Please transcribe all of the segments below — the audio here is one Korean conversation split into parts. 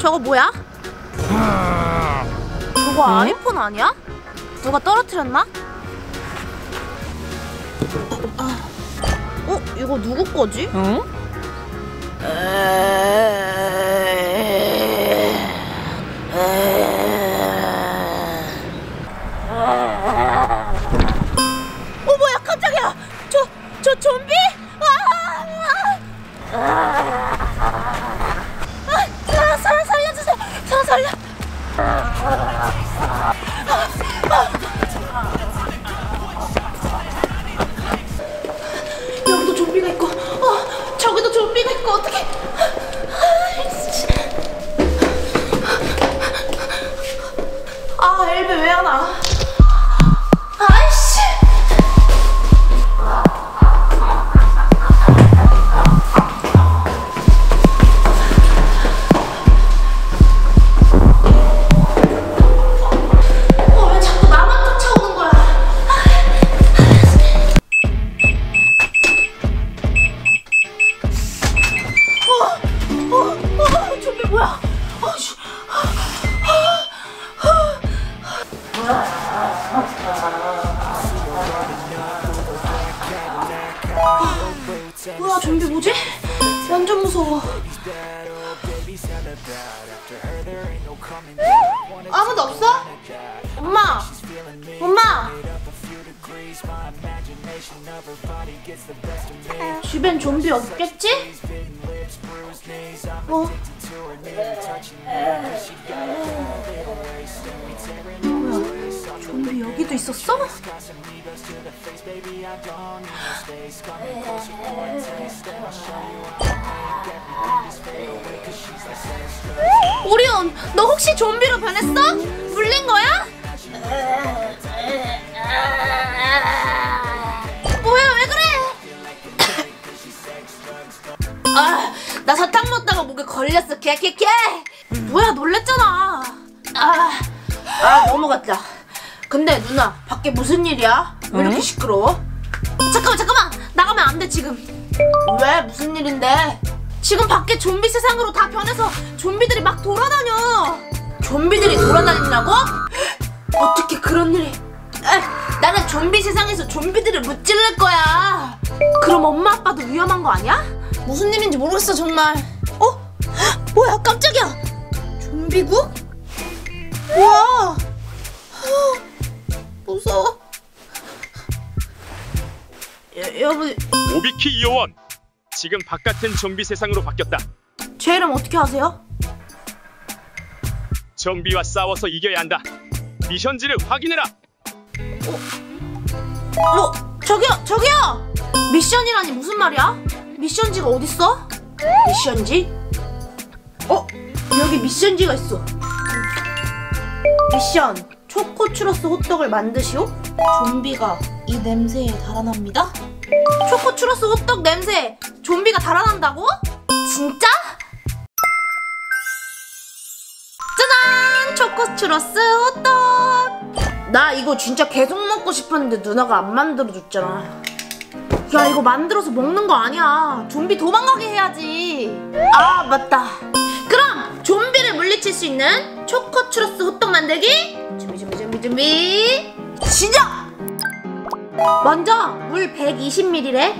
저거 뭐야? 저거 아이폰 아니야? 누가 떨어뜨렸나? 이거 누구 거지? 응? 뭐야, 깜짝이야! 저 좀비? 사람 살려주세요! 사람 살려! 여기도 좀비가 있고, 저기도 좀비가 있고, 어떡해! 엘베 왜 안 와? 아이씨! 왜 자꾸 나만 쫓아오는 거야? 좀비 뭐야? 뭐야, 좀비 뭐지? 완전 무서워. 아무도 없어? 엄마! 엄마! 주변 좀비 없겠지? 뭐야, 좀비 여기도 있었어? 오리온, 너 혹시 좀비로 변했어? 물린 거야? 뭐야, 왜 그래? 나 사탕 먹다가 목에 걸렸어. 개개개. 뭐야, 놀랬잖아. 넘어갔다. 근데 누나, 밖에 무슨 일이야? 왜 이렇게 시끄러워? 잠깐만, 나가면 안 돼 지금. 왜? 무슨 일인데? 지금 밖에 좀비 세상으로 다 변해서 좀비들이 막 돌아다녀. 좀비들이 돌아다닌다고? 어떻게 그런 일이? 나는 좀비 세상에서 좀비들을 무찌를 거야. 그럼 엄마 아빠도 위험한 거 아니야? 무슨 일인지 모르겠어 정말. 뭐야, 깜짝이야. 좀비국? 우와, 무서워. 여러분, 오비키 요원, 지금 바깥은 좀비 세상으로 바뀌었다. 제 이름 어떻게 아세요? 좀비와 싸워서 이겨야 한다. 미션지를 확인해라. 저기요! 미션이라니 무슨 말이야? 미션지가 어딨어? 미션지? 여기 미션지가 있어. 미션, 초코 추러스 호떡을 만드시오. 좀비가 이 냄새에 달아납니다. 초코 추러스 호떡 냄새 좀비가 달아난다고? 진짜? 짜잔! 초코 추러스 호떡! 나 이거 진짜 계속 먹고 싶었는데 누나가 안 만들어줬잖아. 야, 이거 만들어서 먹는 거 아니야. 좀비 도망가게 해야지. 맞다. 그럼 좀비를 물리칠 수 있는 초코 추러스 호떡 만들기 준비 시작! 먼저 물 120ml에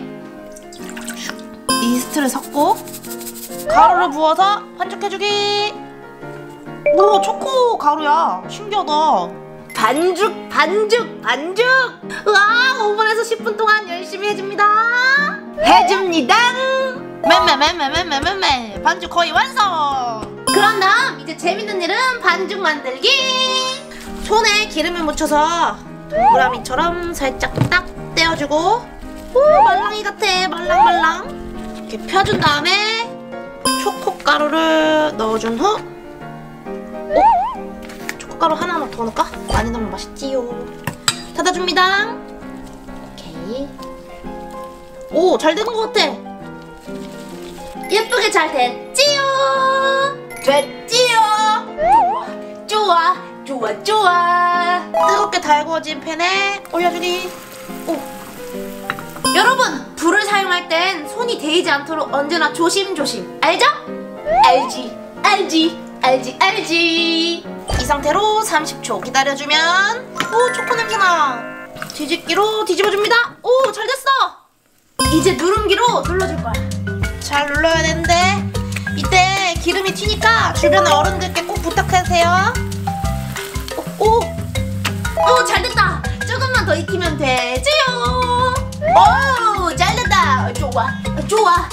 이스트를 섞고 가루를 부어서 반죽해주기. 오, 초코 가루야. 신기하다. 반죽. 우와, 오븐에서 10분 동안 열심히 해줍니다. 반죽 거의 완성. 그런 다음 이제 재밌는 일은 반죽 만들기. 손에 기름을 묻혀서 동그라미처럼 살짝 딱 떼어주고, 오, 말랑이 같아. 말랑말랑. 이렇게 펴준 다음에 초코가루를 넣어준 후, 초코가루 하나만 더 넣을까? 많이 넣으면 맛있지요. 닫아줍니다. 오케이. 오, 잘 되는 것 같아. 예쁘게 잘 됐지요. 좋아. 뜨겁게 달구어진 팬에 올려주기. 오. 여러분, 불을 사용할 땐 손이 데이지 않도록 언제나 조심조심. 알죠? 알지. 알지 알지. 이 상태로 30초 기다려주면 오 초코 냄새나. 뒤집기로 뒤집어줍니다. 오 잘됐어. 이제 누름기로 눌러줄 거야. 잘 눌러야 되는데 이때 기름이 튀니까 주변 어른들께 꼭 부탁하세요. 오 잘됐다. 조금만 더 익히면 되지요. 오 잘됐다. 좋아.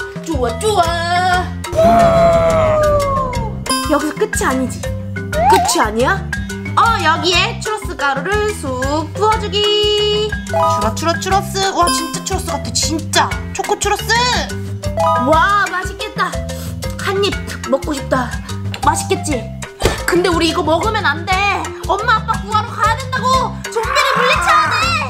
여기서 끝이 아니지. 끝이 아니야? 여기에 추러스 가루를 쑥 부어주기. 추러스. 와 진짜 추러스 같아. 진짜 초코 추러스. 와 맛있겠다. 한 입 먹고 싶다. 맛있겠지? 근데 우리 이거 먹으면 안 돼. 엄마 아빠 구하러 가야 된다고. 좀비를 물리쳐야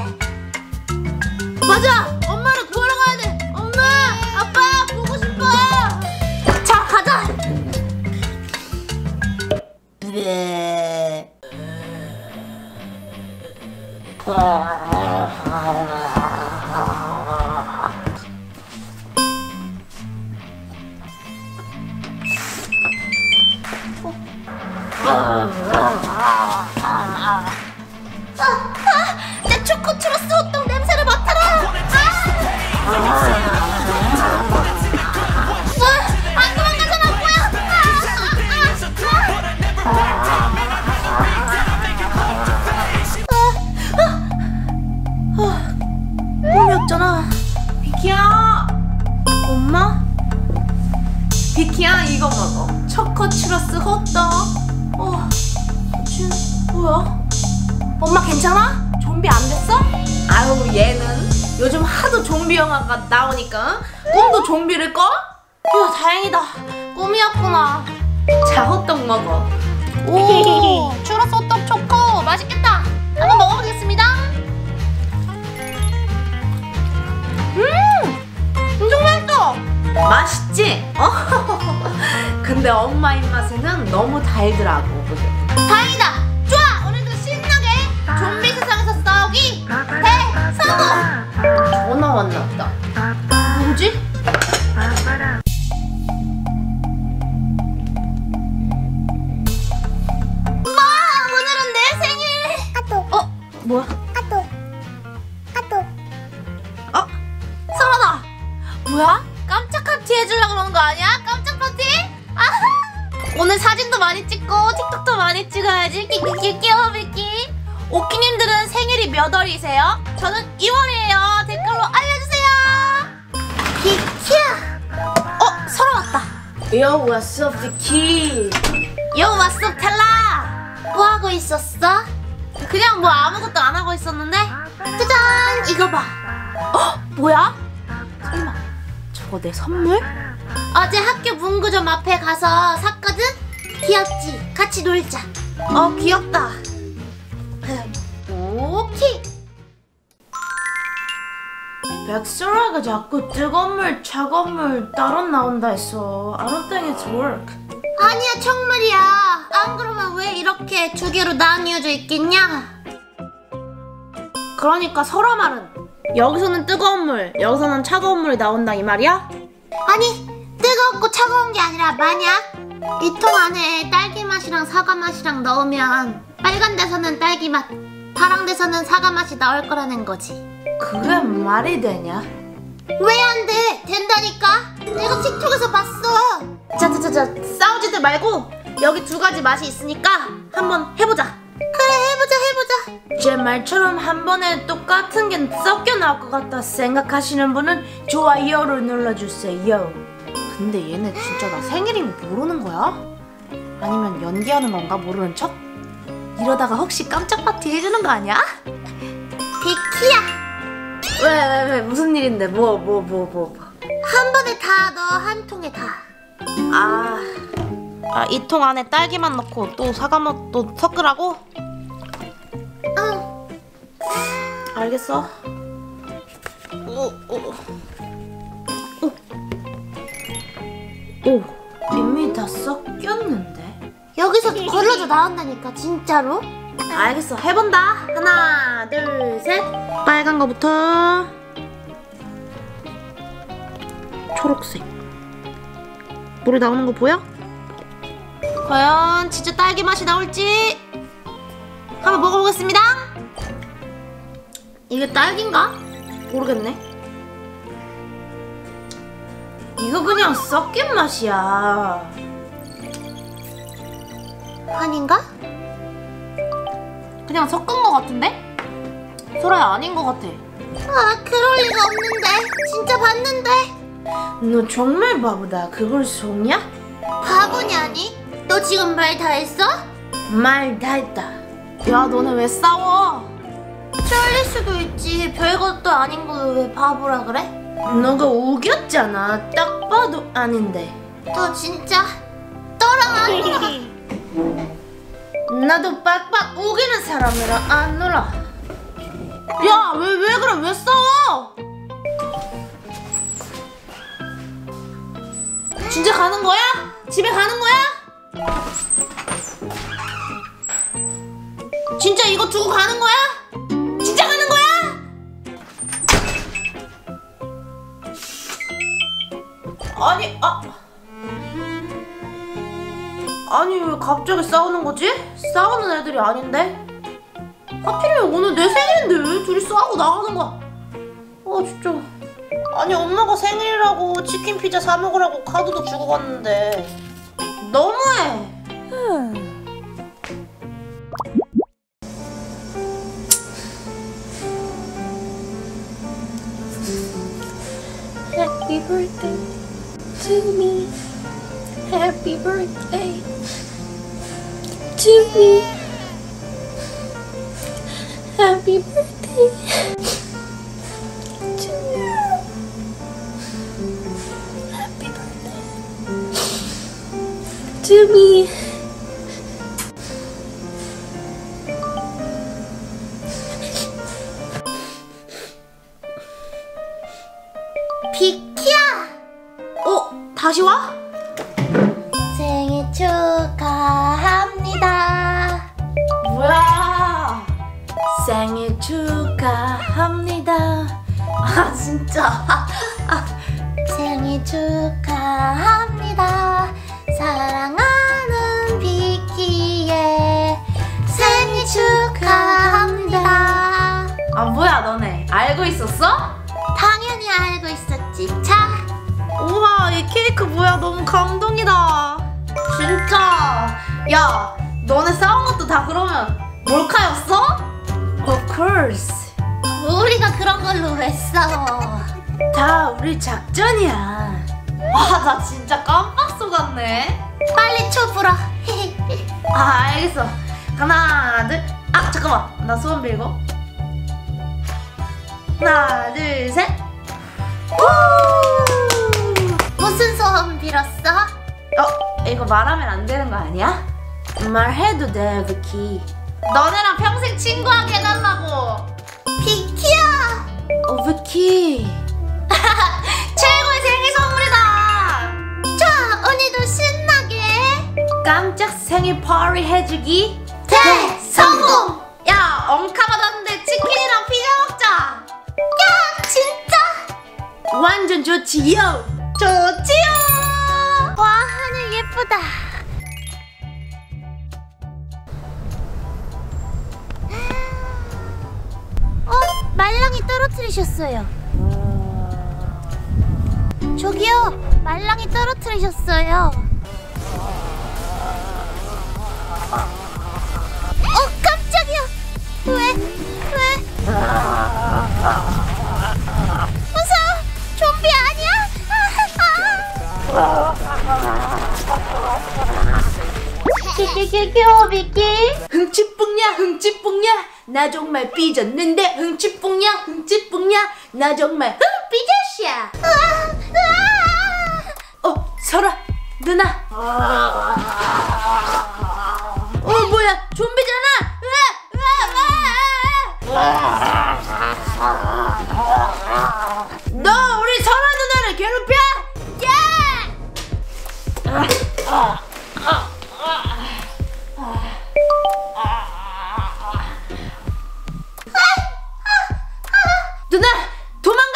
돼. 맞아. 엄마를 구하러 가야 돼. 엄마 아빠 보고 싶어. 자 가자. 내 초코 추러스 호떡 냄새를 맡아라. 안 도망가잖아 뭐야. 꿈이었잖아. 비키야. 엄마? 비키야 이거 먹어. 초코 추러스 호떡. 뭐야? 엄마 괜찮아? 좀비 안 됐어? 아유 얘는 요즘 하도 좀비 영화가 나오니까 꿈도 좀비를 꿔? 휴 다행이다. 꿈이었구나. 자 호떡 먹어. 오 추러스 호떡 초코 맛있겠다. 한번 먹어보겠습니다. 엄청 맛있어. 맛있지? 근데 엄마 입맛에는 너무 달더라고. 다행이다. 좋아 오늘도 신나게 좀비 세상에서 싸우기 대성공. 전화 왔나 보다. 누구지? 엄마 오늘은 내 생일. 뭐야? 설아다. 뭐야? 깜짝 파티 해주려고 그러는 거 아니야? 깜짝 파티? 오늘 사진도 많이 찍고 틱톡도 많이 찍어야지. 끼끼끼끼 비키. 오키님들은 생일이 몇 월이세요? 저는 2월이에요. 댓글로 알려주세요. 비키야. 설아 왔다. Yo what's up 비키. Yo what's up 텔라. 뭐 하고 있었어? 그냥 뭐 아무것도 안 하고 있었는데. 짜잔 이거 봐. 뭐야? 설마 저거 내 선물? 어제 학교 문구점 앞에 가서 샀거든? 귀엽지? 같이 놀자. 귀엽다. 오케이. 백설아가 자꾸 뜨거운 물, 차가운 물 따로 나온다 했어. I don't think it's work. 아니야 정말이야. 안 그러면 왜 이렇게 두 개로 나뉘어져 있겠냐? 그러니까 설아 말은 여기서는 뜨거운 물, 여기서는 차가운 물이 나온다 이 말이야? 아니 뜨겁고 차가운 게 아니라 만약 이 통 안에 딸기 맛이랑 사과 맛이랑 넣으면 빨간 데서는 딸기 맛, 파랑 데서는 사과 맛이 나올 거라는 거지. 그게 말이 되냐? 왜 안 돼? 된다니까? 내가 틱톡에서 봤어. 자 싸우지들 말고 여기 두 가지 맛이 있으니까 한번 해보자. 그래 해보자. 제 말처럼 한 번에 똑같은 게 섞여 나올 것 같다 생각하시는 분은 좋아요를 눌러주세요. 근데 얘네 진짜 나 생일인 거 모르는 거야? 아니면 연기하는 건가 모르는 척? 이러다가 혹시 깜짝 파티 해주는 거 아니야? 비키야. 왜 무슨 일인데 뭐 한 번에 다 넣어. 한 통에 다. 이 통 안에 딸기맛 넣고 또 사과맛도 섞으라고? 응. 알겠어. 오, 이미 다 섞였는데? 여기서 걸러져 나온다니까 진짜로? 알겠어 해본다. 하나 둘 셋. 빨간 거부터. 초록색. 물이 나오는 거 보여? 과연 진짜 딸기 맛이 나올지 한번 먹어보겠습니다. 이게 딸기인가? 모르겠네. 이거 그냥 섞인 맛이야. 아닌가? 그냥 섞은 거 같은데? 소라야, 아닌 거 같아. 아, 그럴 리가 없는데. 진짜 봤는데. 너 정말 바보다. 그걸 속냐? 바보냐니? 너 지금 말 다 했어? 말 다 했다. 야, 너네 왜 싸워? 쫄릴 수도 있지. 별것도 아닌 걸 왜 바보라 그래? 너가 우겼잖아. 딱 봐도 아닌데. 너 진짜 떠라. 나도 빡빡 우기는 사람이라 안 놀아. 야, 왜 그래? 왜 싸워? 진짜 가는 거야? 집에 가는 거야? 진짜 이거 두고 가는 거야? 진짜 가는 거야? 아니 왜 갑자기 싸우는 거지? 싸우는 애들이 아닌데? 하필이면 오늘 내 생일인데 왜 둘이 싸우고 나가는 거야? 진짜. 아니 엄마가 생일이라고 치킨 피자 사 먹으라고 카드도 주고 갔는데 너무해. Happy birthday to me. Happy birthday to me. Happy birthday to me. Happy birthday to me. 비키야! 다시 와? 생일 축하합니다. 뭐야? 생일 축하합니다. 진짜. 생일 축하합니다. 사랑하는 비키의 생일 축하합니다. 뭐야 너네 알고 있었어? 당연히 알고 있었지. 자. 우와, 이 케이크 뭐야? 너무 감동이다. 진짜. 야, 너네 싸운 것도 다 그러면 몰카였어? Of course. 우리가 그런 걸로 왜 싸워? 다 우리 작전이야. 나 진짜 깜빡 속았네. 빨리 쳐 불어. 알겠어. 하나, 둘. 잠깐만. 나 소원 빌고. 하나, 둘, 셋. 무슨 소원 빌었어? 이거 말하면 안 되는 거 아니야? 말해도 돼, 비키. 너네랑 평생 친구하게 해달라고. 비키야! 비키. 최고의 생일 선물이다. 자, 언니도 신나게 깜짝 생일 파티 해주기 대성공! 야, 엄카 받았는데 치킨이랑 피자 먹자. 야, 진짜? 완전 좋지요. 좋지요. 와, 하늘 예쁘다. 말랑이 떨어뜨리셨어요. 저기요, 말랑이 떨어뜨리셨어요. 깜짝이야. 왜? 무서워. 좀비 아니야? 귀여워, 비키. 흥치뿡냐 나 정말 삐졌는데. 흥치뿡냐 나 정말 삐졌이야. 설아 누나. 뭐야, 좀비잖아. 너 우리 설아 누나를 괴롭혀? 누나 도망가.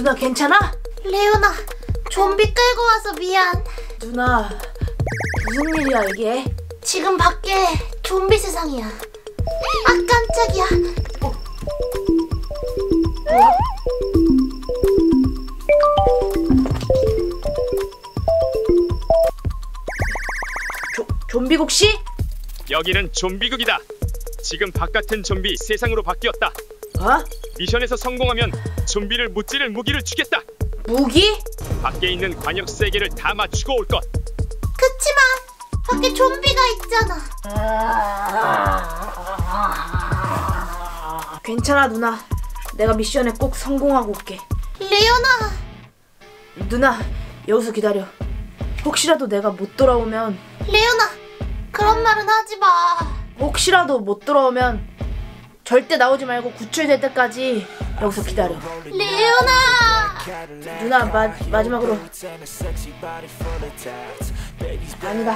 누나 괜찮아? 레오나, 좀비 끌고 와서 미안. 누나 무슨 일이야 이게? 지금 밖에 좀비 세상이야. 아, 깜짝이야. 좀비국 씨? 여기는 좀비국이다. 지금 바깥은 좀비 세상으로 바뀌었다. 어? 미션에서 성공하면 좀비를 무찌를 무기를 주겠다. 무기? 밖에 있는 관역 3개를 다 맞추고 올 것. 그치만 밖에 좀비가 있잖아. 괜찮아 누나. 내가 미션에 꼭 성공하고 올게. 레오나. 누나 여기서 기다려. 혹시라도 내가 못 돌아오면 레오나, 그런 말은 하지 마. 혹시라도 못 돌아오면 절대 나오지 말고 구출될 때까지 여기서 기다려. 레오나. 누나 마지막으로. 아니다.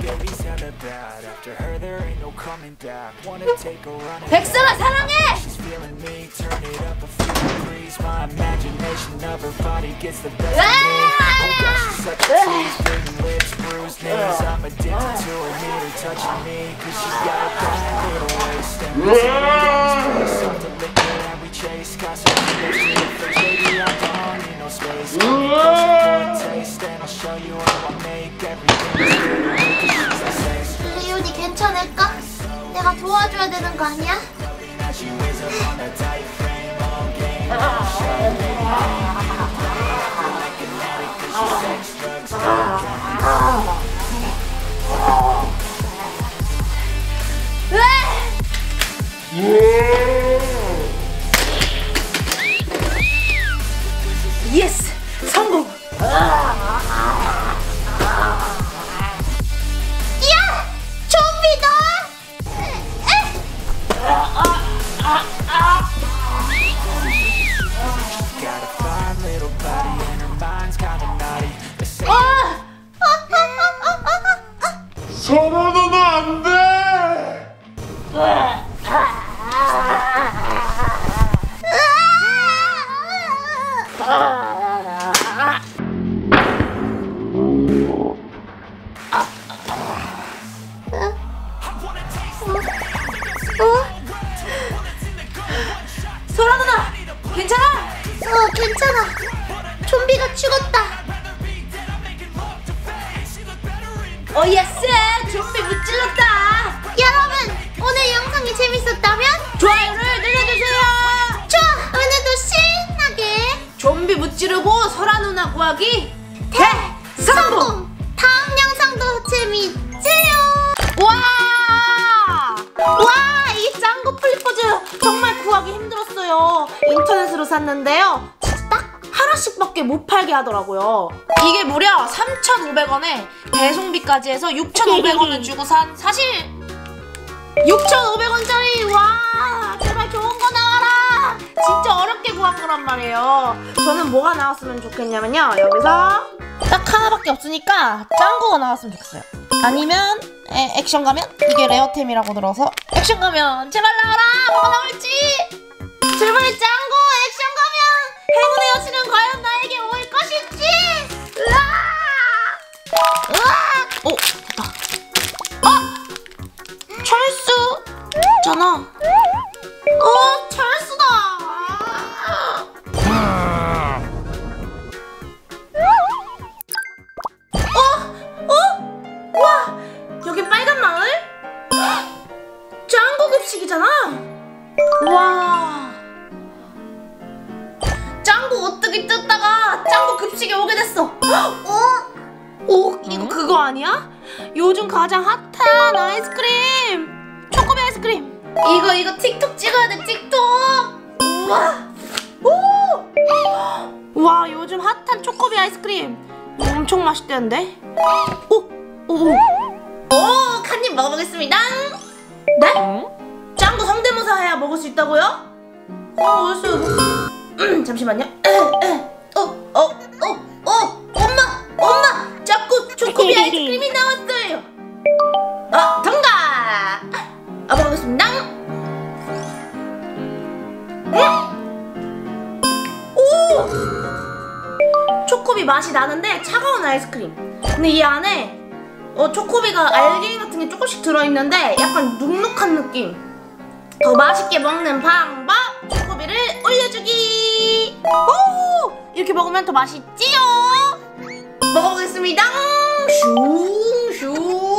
백설아 사랑해. 레온이 괜찮을까? 내가 도와줘야 되는 거 아니야? 예스! 성공! 야! 좀비다! 서로 누나 안 돼! 소라 누나 괜찮아? 괜찮아. 좀비가 죽었다. 예스! 좀비 무찔렀다! 여러분, 오늘 영상이 재밌었다면 좋아요를 눌러주세요! 좋아! 오늘도 신나게 좀비 무찌르고 소라 누나 구하기 성공! 다음 영상도 재밌지요? 와! 와! 이 짱구 플리퍼즈 정말 구하기 힘들었어요. 인터넷으로 샀는데요. 딱 하나씩밖에 못 팔게 하더라고요. 이게 무려 3,500원에 배송비까지 해서 6,500원을 주고 산 사실 6,500원짜리 와! 제발 좋은 거 나와라! 진짜 어렵게 구한 거란 말이에요. 저는 뭐가 나왔으면 좋겠냐면요. 여기서 딱 하나밖에 없으니까 짱구가 나왔으면 좋겠어요. 아니면 액션 가면? 이게 레어템이라고 들어서 액션 가면 제발 나와라! 뭐가 나올지! 제발 짱구 액션 가면! 행운의 여신은 과연 나에게 올 것인지! 으아! 으아! 오! 됐다. 철수! 있잖아. 철수다! 와! 여기 빨간 마을? 짱구 급식이잖아? 와! 짱구 오뚜기 뜯다가 짱구 급식에 오게 됐어. 이거 그거 아니야? 요즘 가장 핫한 아이스크림! 초코비 아이스크림! 이거 틱톡 찍어야 돼, 틱톡! 우와! 오! 와, 요즘 핫한 초코비 아이스크림! 엄청 맛있대는데? 오, 칸님 먹어보겠습니다. 네? 짱구 성대모사 해야 먹을 수 있다고요? 알았어요. 잠시만요. 엄마! 짱구 초코비 아이스크림이 나왔어요. 통과! 먹어보겠습니다. 오! 초코비 맛이 나는데 차가운 아이스크림. 근데 이 안에 초코비가 알갱이 같은 게 조금씩 들어있는데 약간 눅눅한 느낌. 더 맛있게 먹는 방법, 초코비를 올려주기. 오! 이렇게 먹으면 더 맛있지요. 먹어보겠습니다. 슝슝.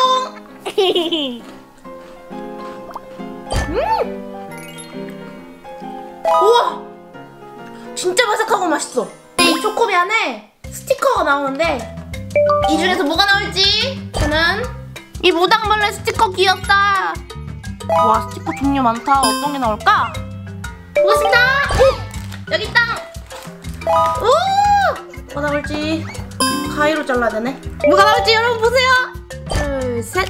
우와, 진짜 바삭하고 맛있어. 이 초코비 안에 스티커가 나오는데 이 중에서 뭐가 나올지. 저는 이 모닥벌레 스티커 귀엽다. 와, 스티커 종류 많다. 어떤 게 나올까? 보겠습니다. 오! 여기 있다. 오! 뭐가 나올지 가위로 잘라야 되네. 뭐가 나올지 여러분 보세요. 둘, 셋.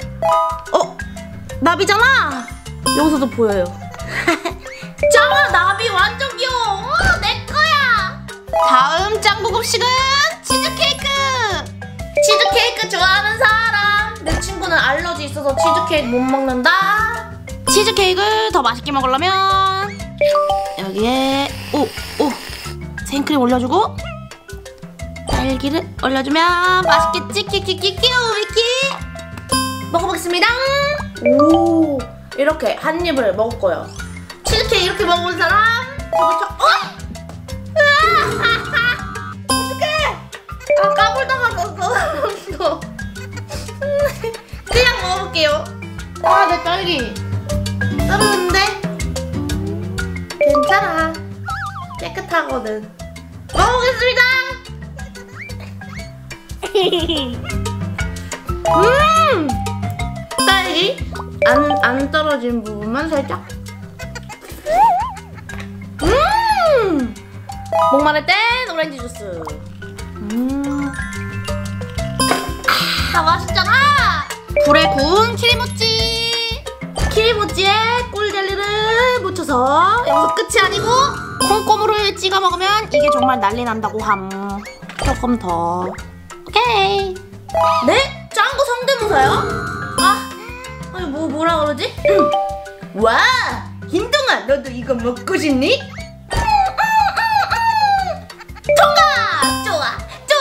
나비잖아. 여기서도 보여요. 짱아, 나비 완전 귀여워. 내 거야. 다음 짱구 급식은 치즈케이크. 치즈케이크 좋아하는 사람. 내 친구는 알러지 있어서 치즈케이크 못 먹는다. 치즈케이크를 더 맛있게 먹으려면 여기에 생크림 올려주고 딸기를 올려주면 맛있겠지. 키키키키키. 먹어보겠습니다. 오, 이렇게 한 입을 먹을 거예요. 치즈케이크 이렇게 먹어본 사람? 어떡해! 까불다가 넣었어. 그냥 먹어볼게요. 내 딸기 떨어졌는데 괜찮아. 깨끗하거든. 먹어보겠습니다. 딸기 안 떨어진 부분만 살짝. 목마를 땐 오렌지 주스. 맛있잖아. 불에 구운 키리모찌. 키리모찌에 꿀젤리를 묻혀서 여기서 끝이 아니고 콩고물을 찍어 먹으면 이게 정말 난리 난다고 함. 조금 더. 오케이. 네? 짱구 성대모사요? 뭐라 그러지? 와! 흰둥아, 너도 이거 먹고 싶니? 통과! 좋아!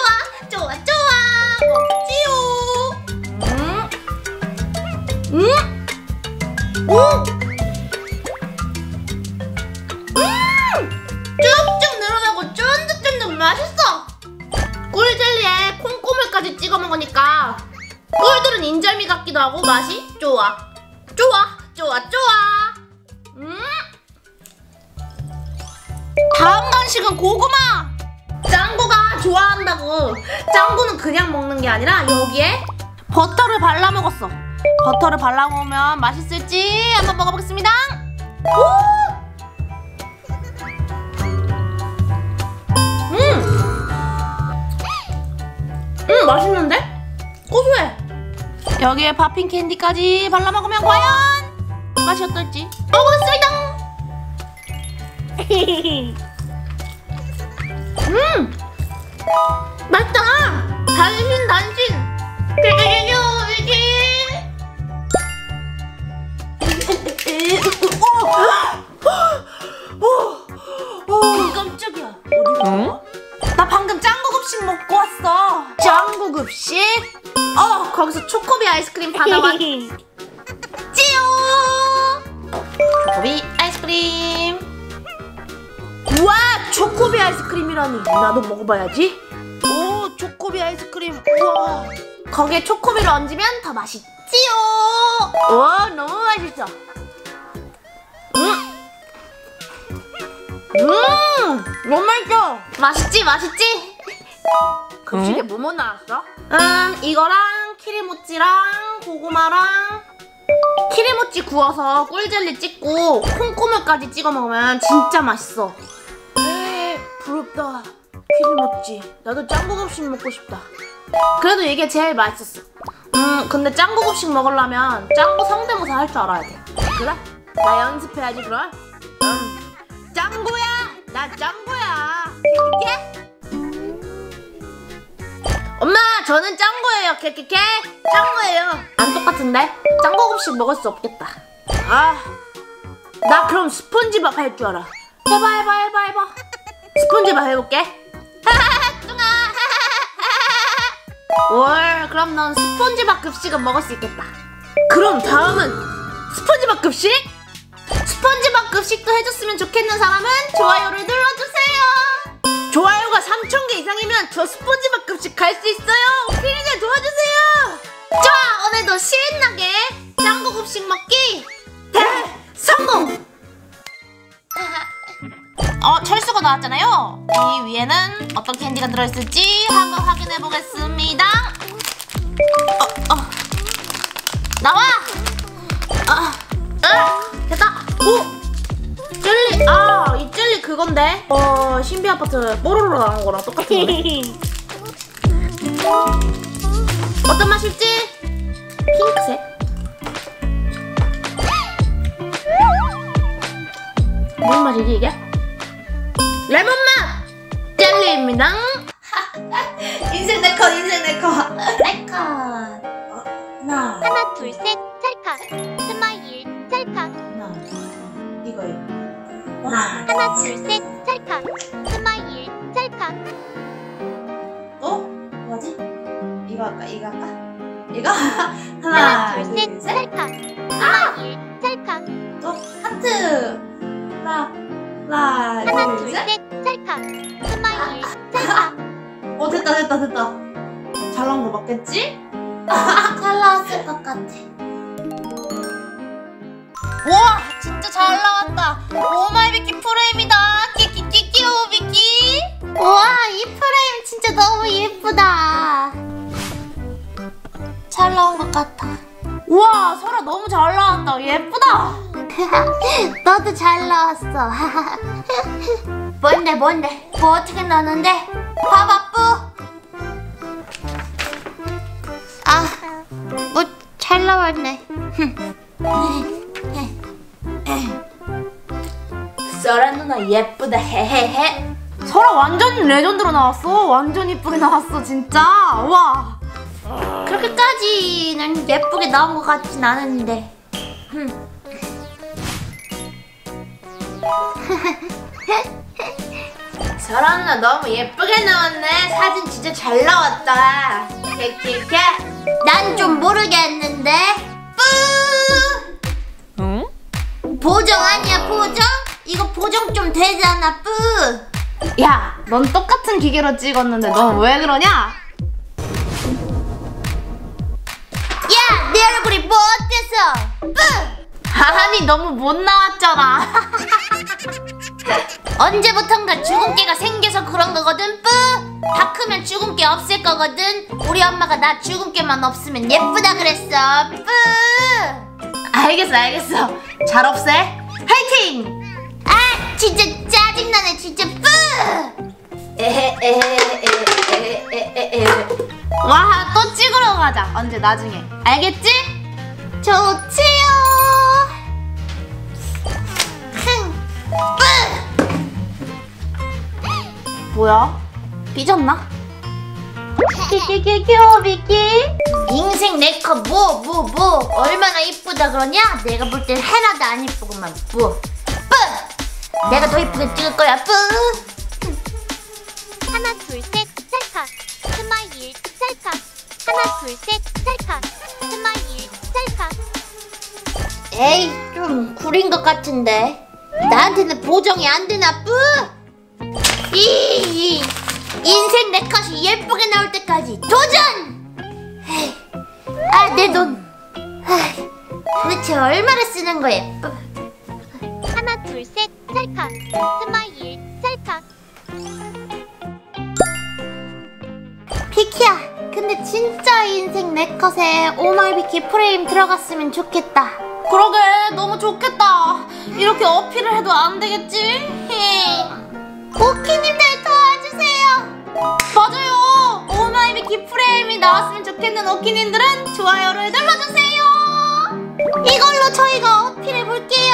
쭉쭉 늘어나고 쫀득쫀득 맛있어! 꿀젤리에 콩고물까지 찍어 먹으니까 꿀들은 인절미 같기도 하고 맛이 좋아. 다음 간식은 고구마. 짱구가 좋아한다고. 짱구는 그냥 먹는 게 아니라 여기에 버터를 발라 먹었어. 버터를 발라 먹으면 맛있을지 한번 먹어보겠습니다. 맛있는데? 고소해. 여기에 팝핑 캔디까지 발라 먹으면 과연 맛이 어떨지 먹어보겠습니다. 맛있다. 단신. 깜짝이야. 어디 가? 나 방금 짱구 급식 먹고 왔어. 짱구 급식? 거기서 초코비 아이스크림 받아왔지요. 초코비 아이스크림. 우와, 초코비 아이스크림이라니. 나도 먹어봐야지. 오, 초코비 아이스크림. 우와. 거기에 초코비를 얹으면 더 맛있지요. 와, 너무 맛있어. 너무 맛있어. 맛있지? 급식에 뭐뭐 나왔어? 이거랑 키리모찌랑 고구마랑 키리모찌 구워서 꿀젤리 찍고 콩고물까지 찍어 먹으면 진짜 맛있어. 부럽다. 키리모찌. 나도 짱구 급식 먹고 싶다. 그래도 이게 제일 맛있었어. 근데 짱구 급식 먹으려면 짱구 성대모사 할 줄 알아야 돼. 그래? 나 연습해야지 그럼. 짱구야! 나 짱구야! 케케케? 엄마, 저는 짱구예요. 케케케? 짱구예요. 안 똑같은데? 짱구 급식 먹을 수 없겠다. 나 그럼 스폰지밥 할 줄 알아. 해봐. 스폰지밥 해볼게. 하하하, 뚱아. 월, 그럼 넌 스폰지밥 급식은 먹을 수 있겠다. 그럼 다음은 스폰지밥 급식? 스폰지밥 급식도 해줬으면 좋겠는 사람은 좋아요를 눌러주세요. 좋아요가 3,000개 이상이면 저 스폰지밥 급식 갈 수 있어요. 오키니들 도와주세요. 좋아, 오늘도 신나게 짱구 급식 먹기 대성공. 철수가 나왔잖아요. 이 위에는 어떤 캔디가 들어있을지 한번 확인해 보겠습니다. 나와. 됐다. 오, 젤리. 이 젤리 그건데. 신비 아파트 뽀로로 나온 거랑 똑같은 거네. 어떤 맛일지? 핑크색. 무슨 맛이지 이게? 레몬 맛! 젤리입니다. 인생 네컷, 인생 네컷. 네컷. 하나 둘 셋 찰칵 스마일 찰칵 하나, 이거요. 하나 둘 셋 찰칵 스마일 찰칵 뭐지? 이거 할까? 이거 할까? 이거? 하나 둘 셋 찰칵 스마일 찰칵 또 하트. 하나 둘 셋 찰칵 스마일 찰칵 됐다. 잘 나온 거 맞겠지? 잘 나왔을 것 같아. 와, 진짜 잘 나왔다. 오마이비키 프레임이다. 끼끼끼끼오 비키. 우와, 이 프레임 진짜 너무 예쁘다. 잘 나온 것 같아. 우와, 설아 너무 잘 나왔다. 예쁘다. 너도 잘 나왔어. 뭔데? 뭐 어떻게 나왔는데? 봐봐, 뿌. 뭐 잘 나왔네. 설아 누나 예쁘다. 헤헤헤. 설아 완전 레전드로 나왔어. 완전 이쁘게 나왔어 진짜. 와. 그렇게까지는 예쁘게 나온 것 같진 않은데. 설아 누나 너무 예쁘게 나왔네. 사진 진짜 잘 나왔다. 케케케. 난 좀 모르겠는데. 뿌. 응? 보정 아니야, 보정? 이거 보정 좀 되잖아, 뿌. 야, 넌 똑같은 기계로 찍었는데 넌 왜 그러냐? 야, 내 얼굴이 뭐 어때서? 뿌. 아니, 너무 못 나왔잖아. 언제부턴가 주근깨가 생겨서 그런 거거든, 뿌. 다 크면 주근깨 없을 거거든. 우리 엄마가 나 주근깨만 없으면 예쁘다 그랬어, 뿌. 알겠어. 잘 없애. 화이팅! 아, 진짜 짜증나네, 진짜, 뿌. 와, 또 찍으러 가자. 언제 나중에. 알겠지? 좋지요. 뭐야? 삐졌나? 비키. 인생 네컷 뭐 얼마나 이쁘다 그러냐? 내가 볼 땐 하나도 안 이쁘구만. 뿌. 내가 더 이쁘게 찍을 거야. 뿌. 하나 둘 셋 찰칵 스마일 찰칵 하나 둘 셋 찰칵 스마일 찰칵. 에이, 좀 구린 것 같은데. 나한테는 보정이 안 되나, 뿌? 인생 내 컷이 예쁘게 나올 때까지 도전! 내 돈. 도대체 얼마나 쓰는 거야, 뿌? 하나 둘 셋 찰칵 스마일 찰칵. 비키야, 근데 진짜 인생 내 컷에 오마이비키 프레임 들어갔으면 좋겠다. 그러게, 너무 좋겠다. 이렇게 어필을 해도 안 되겠지? 오키님들 도와주세요. 맞아요. 오마이비키 프레임이 나왔으면 좋겠는 오키님들은 좋아요를 눌러주세요. 이걸로 저희가 어필해볼게요.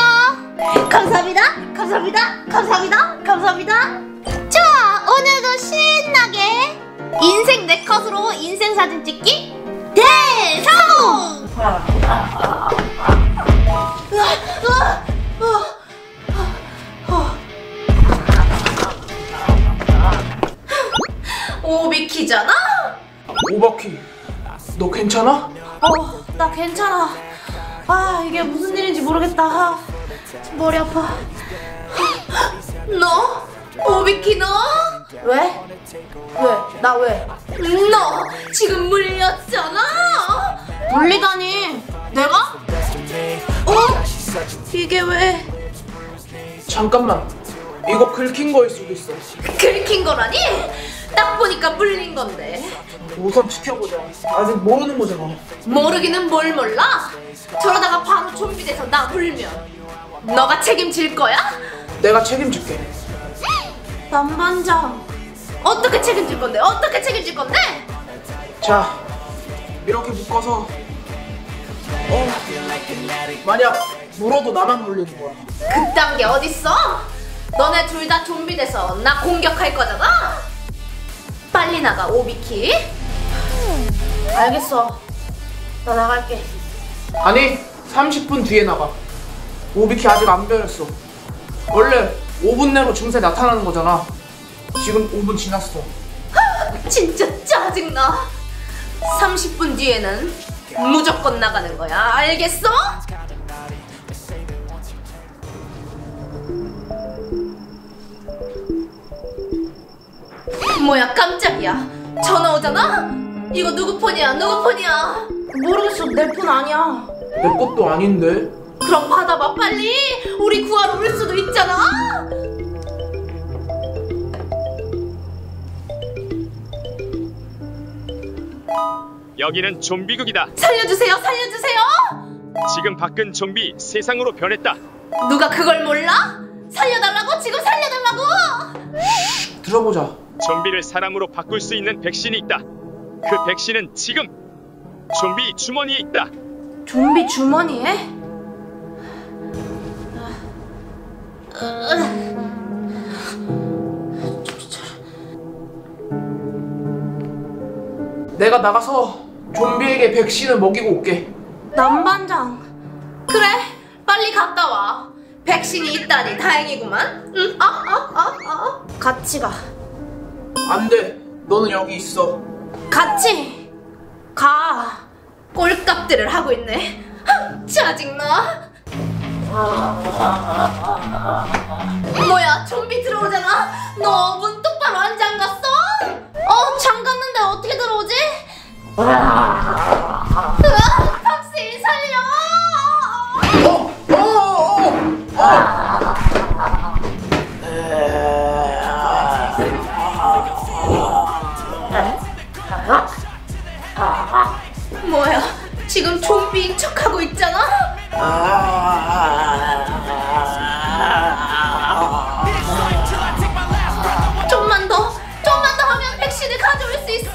감사합니다. 좋아, 오늘도 신나게 인생 내 컷으로 인생 사진 찍기 대성공! 오비키잖아? 오바키, 너 괜찮아? 나 괜찮아. 아, 이게 무슨 일인지 모르겠다. 아, 머리 아파. 너? 오비키 너? 왜? 나 왜? 너 지금 물렸잖아. 물리다니? 내가? 이게 왜? 잠깐만, 이거 긁힌 거일 수도 있어. 긁힌 거라니? 딱 보니까 물린 건데. 우선 지켜보자. 아직 모르는 거잖아. 모르기는 뭘 몰라? 저러다가 바로 좀비 돼서 나 물면 너가 책임질 거야? 내가 책임질게. 남반장, 어떻게 책임질 건데? 어떻게 책임질 건데? 자, 이렇게 묶어서 만약 물어도 나만 물리는 거야. 그딴 게 어딨어? 너네 둘 다 좀비 돼서 나 공격할 거잖아? 빨리 나가, 오비키. 알겠어. 나 나갈게. 아니, 30분 뒤에 나가. 오비키 아직 안 변했어. 원래 5분 내로 증세 나타나는 거잖아. 지금 5분 지났어. 진짜 짜증나. 30분 뒤에는 무조건 나가는 거야. 알겠어? 뭐야, 깜짝이야. 전화 오잖아? 이거 누구 폰이야? 누구 폰이야? 모르겠어. 내 폰 아니야. 내 것도 아닌데. 그럼 받아봐, 빨리. 우리 구하러 올 수도 있잖아. 여기는 좀비극이다. 살려주세요, 살려주세요. 지금 밖은 좀비 세상으로 변했다. 누가 그걸 몰라? 살려달라고? 지금 살려달라고. 들어보자. 좀비를 사람으로 바꿀 수 있는 백신이 있다. 그 백신은 지금 좀비 주머니에 있다. 좀비 주머니에? 내가 나가서 좀비에게 백신을 먹이고 올게. 남반장, 그래, 빨리 갔다 와. 백신이 있다니 다행이구만. 응? 같이 가. 안 돼. 너는 여기 있어. 같이 가. 꼴값들을 하고 있네. 짜증나. 뭐야, 좀비 들어오잖아. 너 문 똑바로 안 잠갔어? 잠갔는데 어떻게 들어오지? 박스인 살려. 뭐야, 지금 좀비인 척하고 있잖아? 좀만 더 하면 백신을 가져올 수 있어.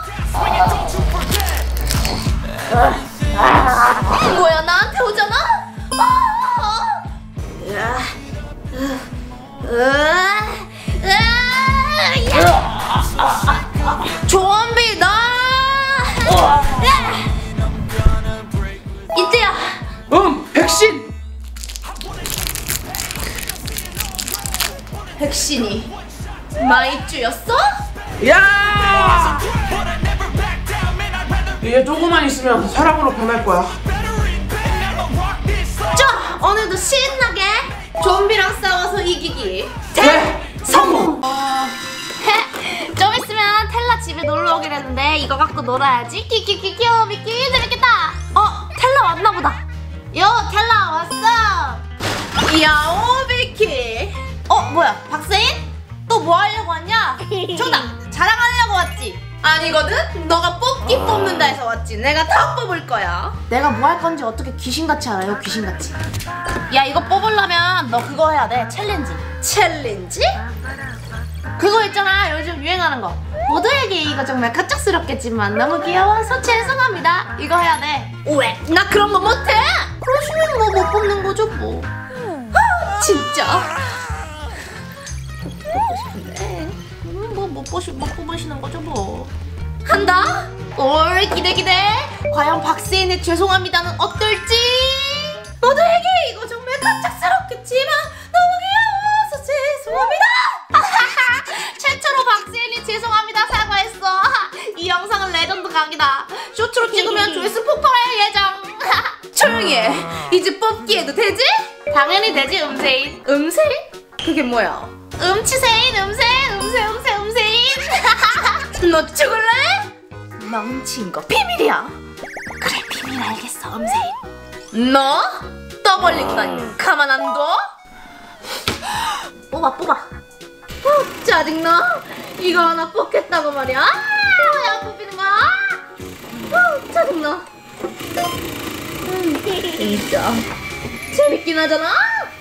뭐야, 나한테 오잖아? 좀비다. 이때야. 백신! 백신이 마이쮸였어? 야! 이제 조금만 있으면 사람으로 변할 거야. 자, 오늘도 신나게 좀비랑 싸워서 이기기 성공! 좀 있으면 텔라 집에 놀러 오기로 했는데 이거 갖고 놀아야지. 끼끼끼 귀여워 미끼. 재밌겠다. 텔라 왔나보다. 요, 텔라 왔어. 야, 오비키. 뭐야, 박세인? 또 뭐 하려고 왔냐? 정답, 자랑하려고 왔지. 아니거든? 너가 뽑기 뽑는다 해서 왔지. 내가 다 뽑을 거야. 내가 뭐 할 건지 어떻게 귀신같이 알아요? 귀신같이. 야, 이거 뽑으려면 너 그거 해야 돼. 챌린지. 챌린지? 그거 있잖아, 요즘 유행하는 거. 모두에게 이거 정말 갑작스럽겠지만 너무 귀여워서 죄송합니다. 이거 해야 돼. 왜? 나 그런 거 못해. 그러시면 뭐 못 뽑는 거죠 뭐. 진짜 뽑고 싶은데 못 뽑으시는 거죠 뭐. 한다. 올 기대. 과연 박세인의 죄송합니다는 어떨지. 모두에게 이거 정말 갑작스럽겠지만 너무 귀여워서 죄송합니다. 최초로 박세인이 죄송합니다 사과했어. 이 영상은 레전드 퀴즈 뽑기 해도 되지? 당연히 되지, 음세인. 음세인? 그게 뭐야? 음치세인, 음세인. 너 죽을래? 멍친 거 비밀이야. 그래, 비밀 알겠어, 음세인. 너 떠벌린다니 가만 안 둬? 뽑아. 짜증나. 이거 하나 뽑겠다고 말이야. 왜 안 뽑히는 거야? 짜증나. 진짜 재밌긴 하잖아.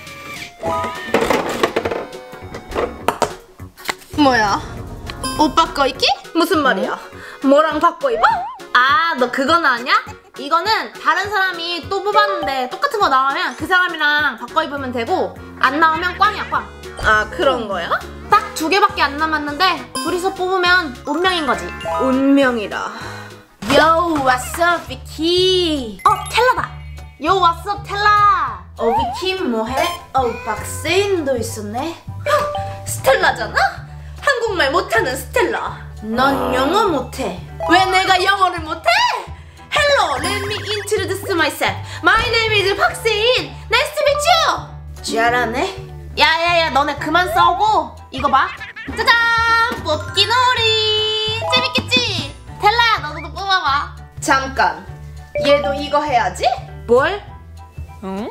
뭐야? 옷 바꿔 입기? 무슨 말이야? 뭐랑 바꿔 입어? 아, 너 그건 아냐? 이거는 다른 사람이 또 뽑았는데 똑같은 거 나오면 그 사람이랑 바꿔 입으면 되고, 안 나오면 꽝이야, 꽝. 아, 그런 거야? 딱 2개밖에 안 남았는데 둘이서 뽑으면 운명인 거지. 운명이라. Yo, what's up, 비키? 텔라다. Yo, what's up, 텔라? 비키 뭐해? 박세인도 있었네. 스텔라잖아? 한국말 못하는 스텔라. 넌 영어 못해. 왜 내가 영어를 못해? Hello, let me introduce myself. My name is 박세인. Nice to meet you. 잘하네. 야야야, 너네 그만 싸우고 이거 봐. 짜잔, 뽑기 놀이. 재밌겠지? 텔라야, 너도 뽑아봐. 잠깐, 얘도 이거 해야지. 뭘? 응?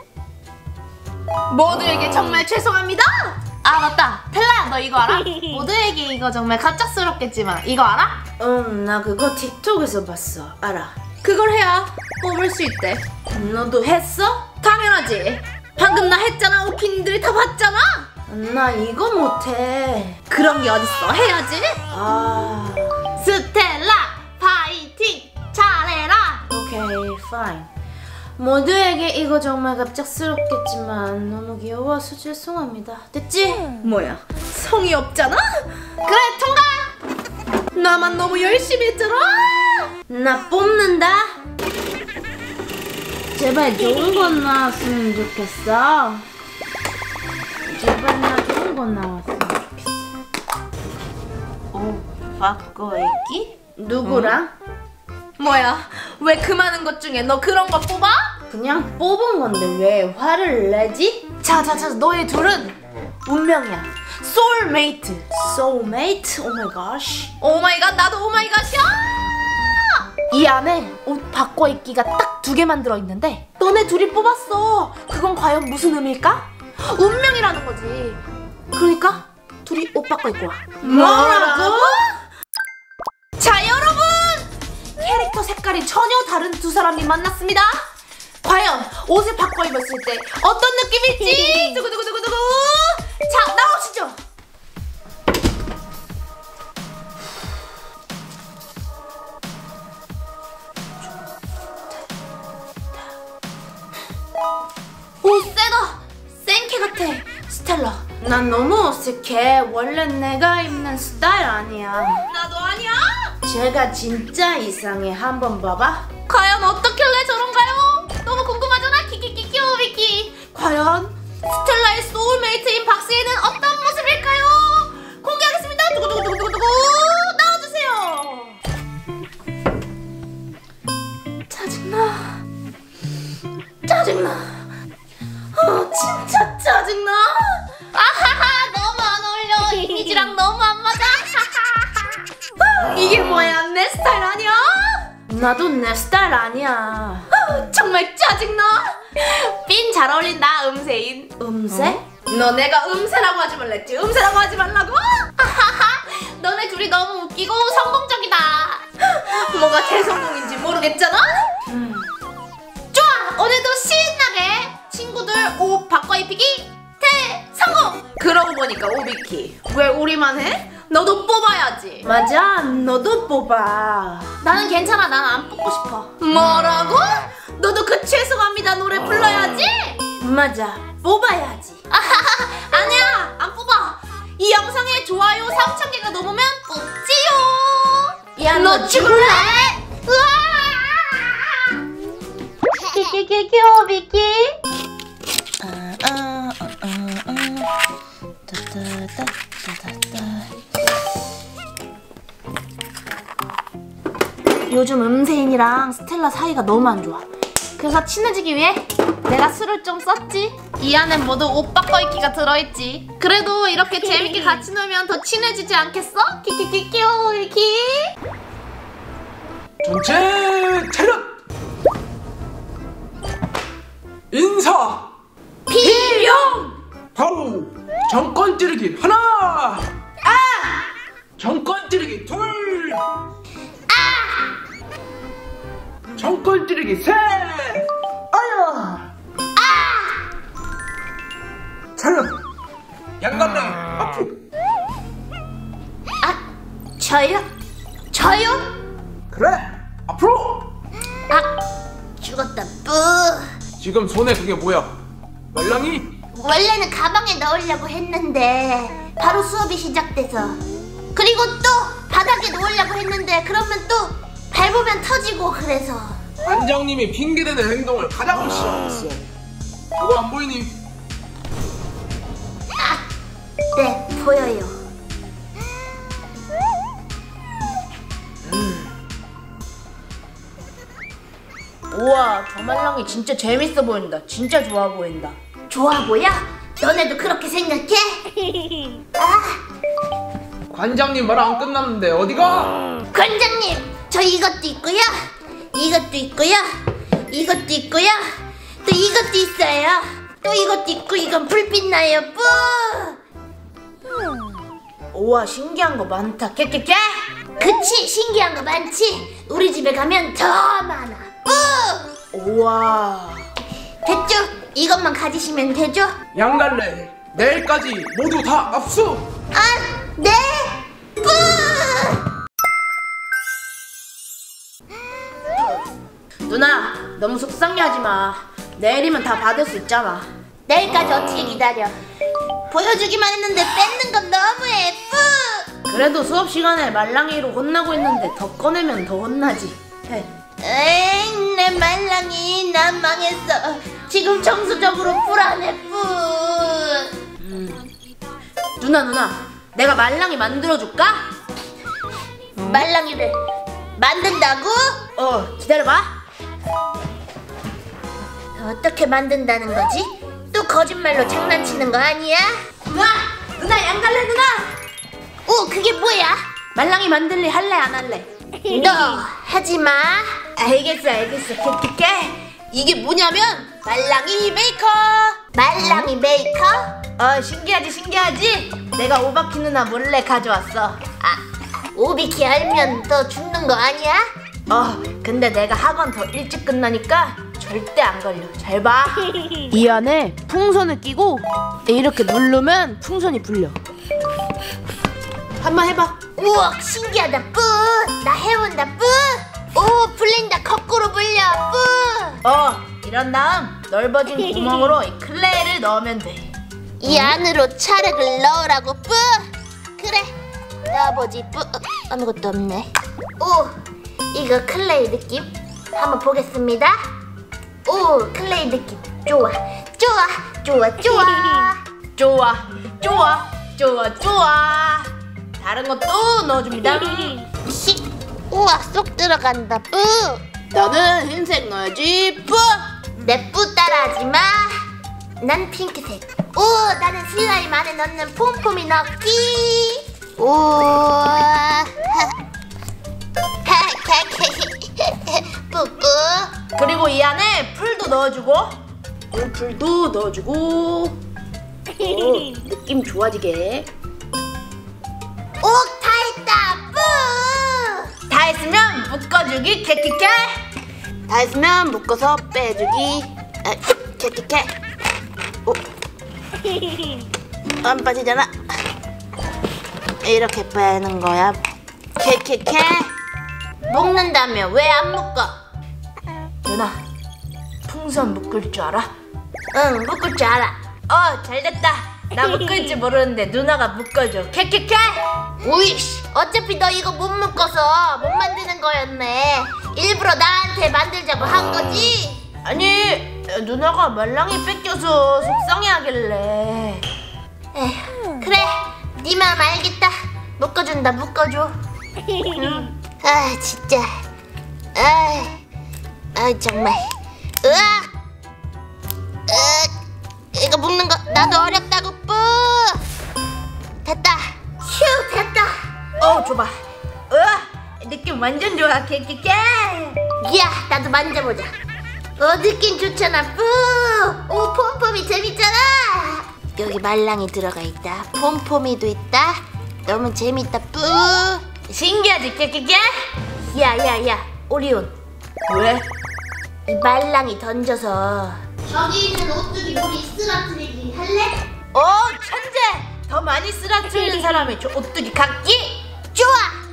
모두에게 정말 죄송합니다. 아, 맞다. 텔라야, 너 이거 알아? 모두에게 이거 정말 갑작스럽겠지만 이거 알아? 나 그거 틱톡에서 봤어. 알아. 그걸 해야 뽑을 수 있대. 너도 했어? 당연하지. 방금 나 했잖아. 오키님들이 다 봤잖아. 나 이거 못해. 그런 게 어딨어. 해야지. 스텔라 파이팅. 잘해라. 오케이, fine. 모두에게 이거 정말 갑작스럽겠지만 너무 귀여워서 죄송합니다. 됐지? 뭐야, 성의 없잖아? 그래, 통과! 나만 너무 열심히 했잖아. 나 뽑는다. 제발 좋은 거 나왔으면 좋겠어. 제발 나 좋은 거 나왔으면 좋겠어. 옷 바꿔 입기? 누구랑? 뭐야, 왜 그 많은 것 중에 너 그런 거 뽑아? 그냥 뽑은 건데 왜 화를 내지? 자, 너희 둘은 운명이야. 소울메이트. 소울메이트? 오마이갓. 오마이갓, 나도 오마이갓이야. 이 안에 옷 바꿔 입기가 딱 2개만 들어있는데 너네 둘이 뽑았어. 그건 과연 무슨 의미일까? 운명이라는 거지. 그러니까 둘이 옷 바꿔 입고 와. 뭐라고? 자, 여러분, 캐릭터 색깔이 전혀 다른 2사람이 만났습니다. 과연 옷을 바꿔 입었을 때 어떤 느낌일지 두구두구두구두구. 자, 나오시죠. 오, 세다. 생캐 같아. 스텔라, 난 너무 어색해. 원래 내가 입는 스타일 아니야. 나도 아니야. 제가 진짜 이상해. 한번 봐봐. 과연 어떻길래 저런가요? 너무 궁금하잖아. 키키키키 오비키. 과연 스텔라의 소울메이트인 박세인은 어떤 모습일까요? 공개하겠습니다. 두구두구두구두구. 나와주세요. 짜증나. 진짜 짜증나. 아하하, 너무 안 어울려. 이미지랑 너무 안 맞아. 이게 뭐야, 내 스타일 아니야? 나도 내 스타일 아니야. 정말 짜증나. 삔 잘 어울린다, 음세인. 음세? 너 내가 음세라고 하지 말랬지? 음세라고 하지 말라고? 아하하, 너네 둘이 너무 웃기고 성공적이다. 뭐가 대성공인지 모르겠잖아? 좋아, 오늘도 신나게 친구들 옷 바꿔 입히기 대성공! 그러고 보니까 오비키, 왜 우리만 해? 너도 뽑아야지. 맞아, 너도 뽑아. 나는 괜찮아. 난 안 뽑고 싶어. 뭐라고? 너도 그 죄송합니다 노래 불러야지. 맞아, 뽑아야지. 아니야, 안 뽑아. 이 영상에 좋아요 3,000개가 넘으면 뽑지요. 야, 너 죽을래? 키키키키 오비키. 요즘 음세인이랑 스텔라 사이가 너무 안 좋아. 그래서 친해지기 위해 내가 술을 좀 썼지. 이 안엔 모두 오빠 거이키가 들어있지. 그래도 이렇게 재밌게 같이 놀면 더 친해지지 않겠어? 키키키키오이키. 전체 차렷! 인사! 필용! 바로 정권 찌르기 하나! 정권 찌르기 둘! 정권 찌르기 셋! 차렷! 양갈래 앞으로! 저요? 저요? 그래! 앞으로! 죽었다. 뿌. 지금 손에 그게 뭐야? 말랑이? 원래는 가방에 넣으려고 했는데 바로 수업이 시작돼서, 그리고 또 바닥에 놓으려고 했는데 그러면 또 밟으면 터지고, 그래서. 관장님이 핑계대는 행동을 가장 싫어했어. 그거 안 보이니? 네, 보여요. 우와, 저 말랑이 진짜 재밌어 보인다. 진짜 좋아 보인다. 좋아 보여? 너네도 그렇게 생각해? 관장님 말 안 끝났는데 어디가? 관장님, 저 이것도 있고요, 이것도 있고요, 이것도 있고요, 또 이것도 있어요. 또 이것도 있고, 이건 불빛 나요. 뿌. 우와, 신기한 거 많다. 깨깨깨. 그치, 신기한 거 많지? 우리 집에 가면 더 많아. 뿌. 우와. 됐죠? 이것만 가지시면 되죠? 양갈래 내일까지 모두 다 압수! 네. 뿌. 누나, 너무 속상해하지 마. 내일이면 다 받을 수 있잖아. 내일까지 어떻게 기다려? 보여주기만 했는데 뺏는 건 너무해. 뿌. 그래도 수업 시간에 말랑이로 혼나고 있는데 더 꺼내면 더 혼나지. 에잉, 내 말랑이, 난 망했어. 지금 정서적으로 불안해. 뿌. 누나, 내가 말랑이 만들어줄까? 말랑이를 만든다고? 기다려봐. 어떻게 만든다는 거지? 또 거짓말로 장난치는 거 아니야? 누나, 양갈래 누나. 오, 그게 뭐야? 말랑이 만들리 할래 안 할래? 너 하지마. 알겠어. 깨깨깨. 이게 뭐냐면 말랑이 메이커. 말랑이 메이커? 신기하지? 내가 오바키 누나 몰래 가져왔어. 오비키 알면 너 죽는 거 아니야? 근데 내가 학원 더 일찍 끝나니까 절대 안 걸려. 잘 봐. 이 안에 풍선을 끼고 이렇게 누르면 풍선이 불려. 한번 해봐. 우와, 신기하다. 뿌. 나 해본다. 뿌. 오, 불린다. 거꾸로 불려. 뿌. 이런 다음 넓어진 구멍으로 이 클레이를 넣으면 돼. 이 안으로 찰흙을 넣으라고. 뿌. 그래, 넣어보지. 뿌. 아무것도 없네. 오, 이거 클레이 느낌 한번 보겠습니다. 오, 클레이 느낌 좋아. 다른 것도 넣어줍니다. 우와, 쏙 들어간다. 뿌. 너는 흰색 넣어야지. 뿌. 내 뿌 따라하지 마. 난 핑크색. 오, 나는 슬라임 안에 넣는 폼폼이 넣기. 오. 뿌뿌. 그리고 이 안에 풀도 넣어주고. 풀도 넣어주고. 느낌 좋아지게. 오, 다 했다. 뿌. 다 했으면 묶어주기. 캐캐캐. 다 했으면 묶어서 빼주기. 캐캐캐. 안 빠지잖아. 이렇게 빼는 거야. 캐캐캐. 묶는다며 왜 안 묶어? 누나, 풍선 묶을 줄 알아? 응, 묶을 줄 알아. 잘됐다. 나 묶을 줄 모르는데 누나가 묶어줘. 캐캐캐. 우이씨, 어차피 너 이거 못 묶어서 못 만드는 거였네. 일부러 나한테 만들자고 한 거지? 아니, 누나가 말랑이 뺏겨서 속상해하길래. 에휴, 그래, 네 마음 알겠다. 묶어준다, 묶어줘. 진짜. 정말. 으악! 이거 묶는 거 나도 어렵다고 뿌! 됐다. 휴, 됐다. 줘봐. 느낌 완전 좋아. 깨깨깨. 야, 나도 만져보자. 느낌 좋잖아. 뿌! 오, 폼폼이 재밌잖아. 여기 말랑이 들어가 있다. 폼폼이도 있다. 너무 재밌다. 뿌! 신기하지? 깨깨깨. 야, 오리온. 왜? 이 말랑이 던져서 저기 있는 오뚜기 물이 쓰러뜨리기 할래? 천재. 더 많이 쓰러뜨리는 사람이 저 오뚜기 각기. 좋아.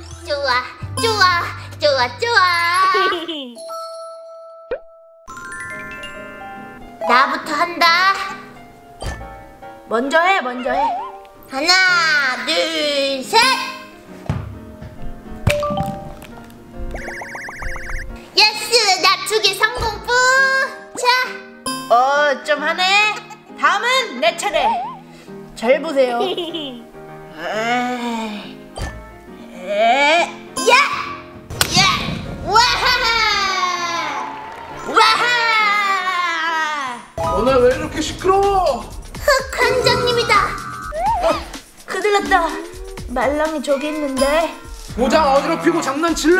나부터 한다. 먼저 해. 하나, 둘, 셋. 예스, 나 2개 성공 뿌. 자, 좀 하네. 다음은 내 차례. 잘 보세요. 너네 왜 이렇게 시끄러워? 흑 관장님이다. 큰일 났다. 말랑이 저기 있는데. 모장 어지럽히고 장난칠래?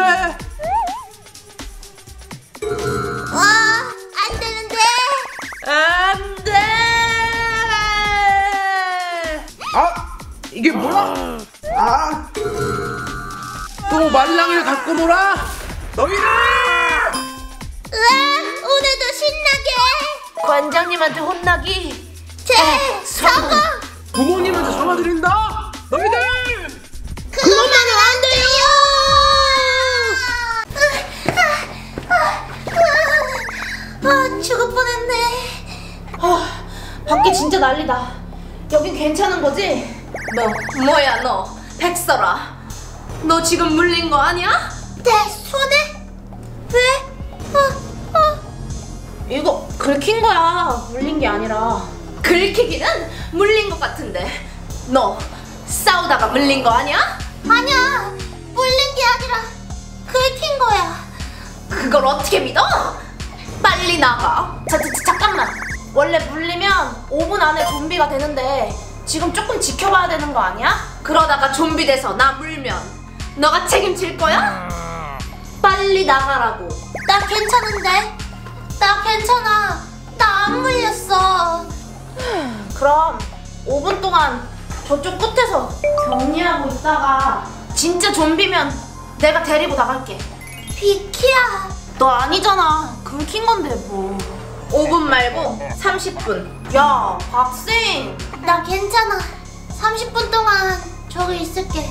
안 되는데. 안 돼. 이게 뭐야? 또 말랑이를 갖고 놀아? 너희들! 오늘도 신나게. 관장님한테 혼나기. 성공. 부모님한테 전화드린다! 너희들! 그것만은 안 돼요. 죽을 뻔했네. 밖에 진짜 난리다. 여긴 괜찮은 거지? 뭐야 너 백설아. 너 지금 물린 거 아니야? 내 손에? 왜? 이거 긁힌 거야. 물린 게 아니라. 긁히기는 물린 것 같은데. 너 싸우다가 물린 거 아니야? 아니야. 물린 게 아니라 긁힌 거야. 그걸 어떻게 믿어? 빨리 나가. 잠깐만. 원래 물리면 5분 안에 좀비가 되는데 지금 조금 지켜봐야 되는 거 아니야? 그러다가 좀비 돼서 나 물면 너가 책임질 거야? 빨리 나가라고. 나 괜찮은데? 나 괜찮아. 나 안 물렸어. 그럼 5분 동안 저쪽 끝에서 격리하고 있다가 진짜 좀비면 내가 데리고 나갈게. 비키야. 너 아니잖아. 긁힌 건데 뭐. 5분 말고 30분. 야, 박생. 나 괜찮아. 30분 동안 저기 있을게.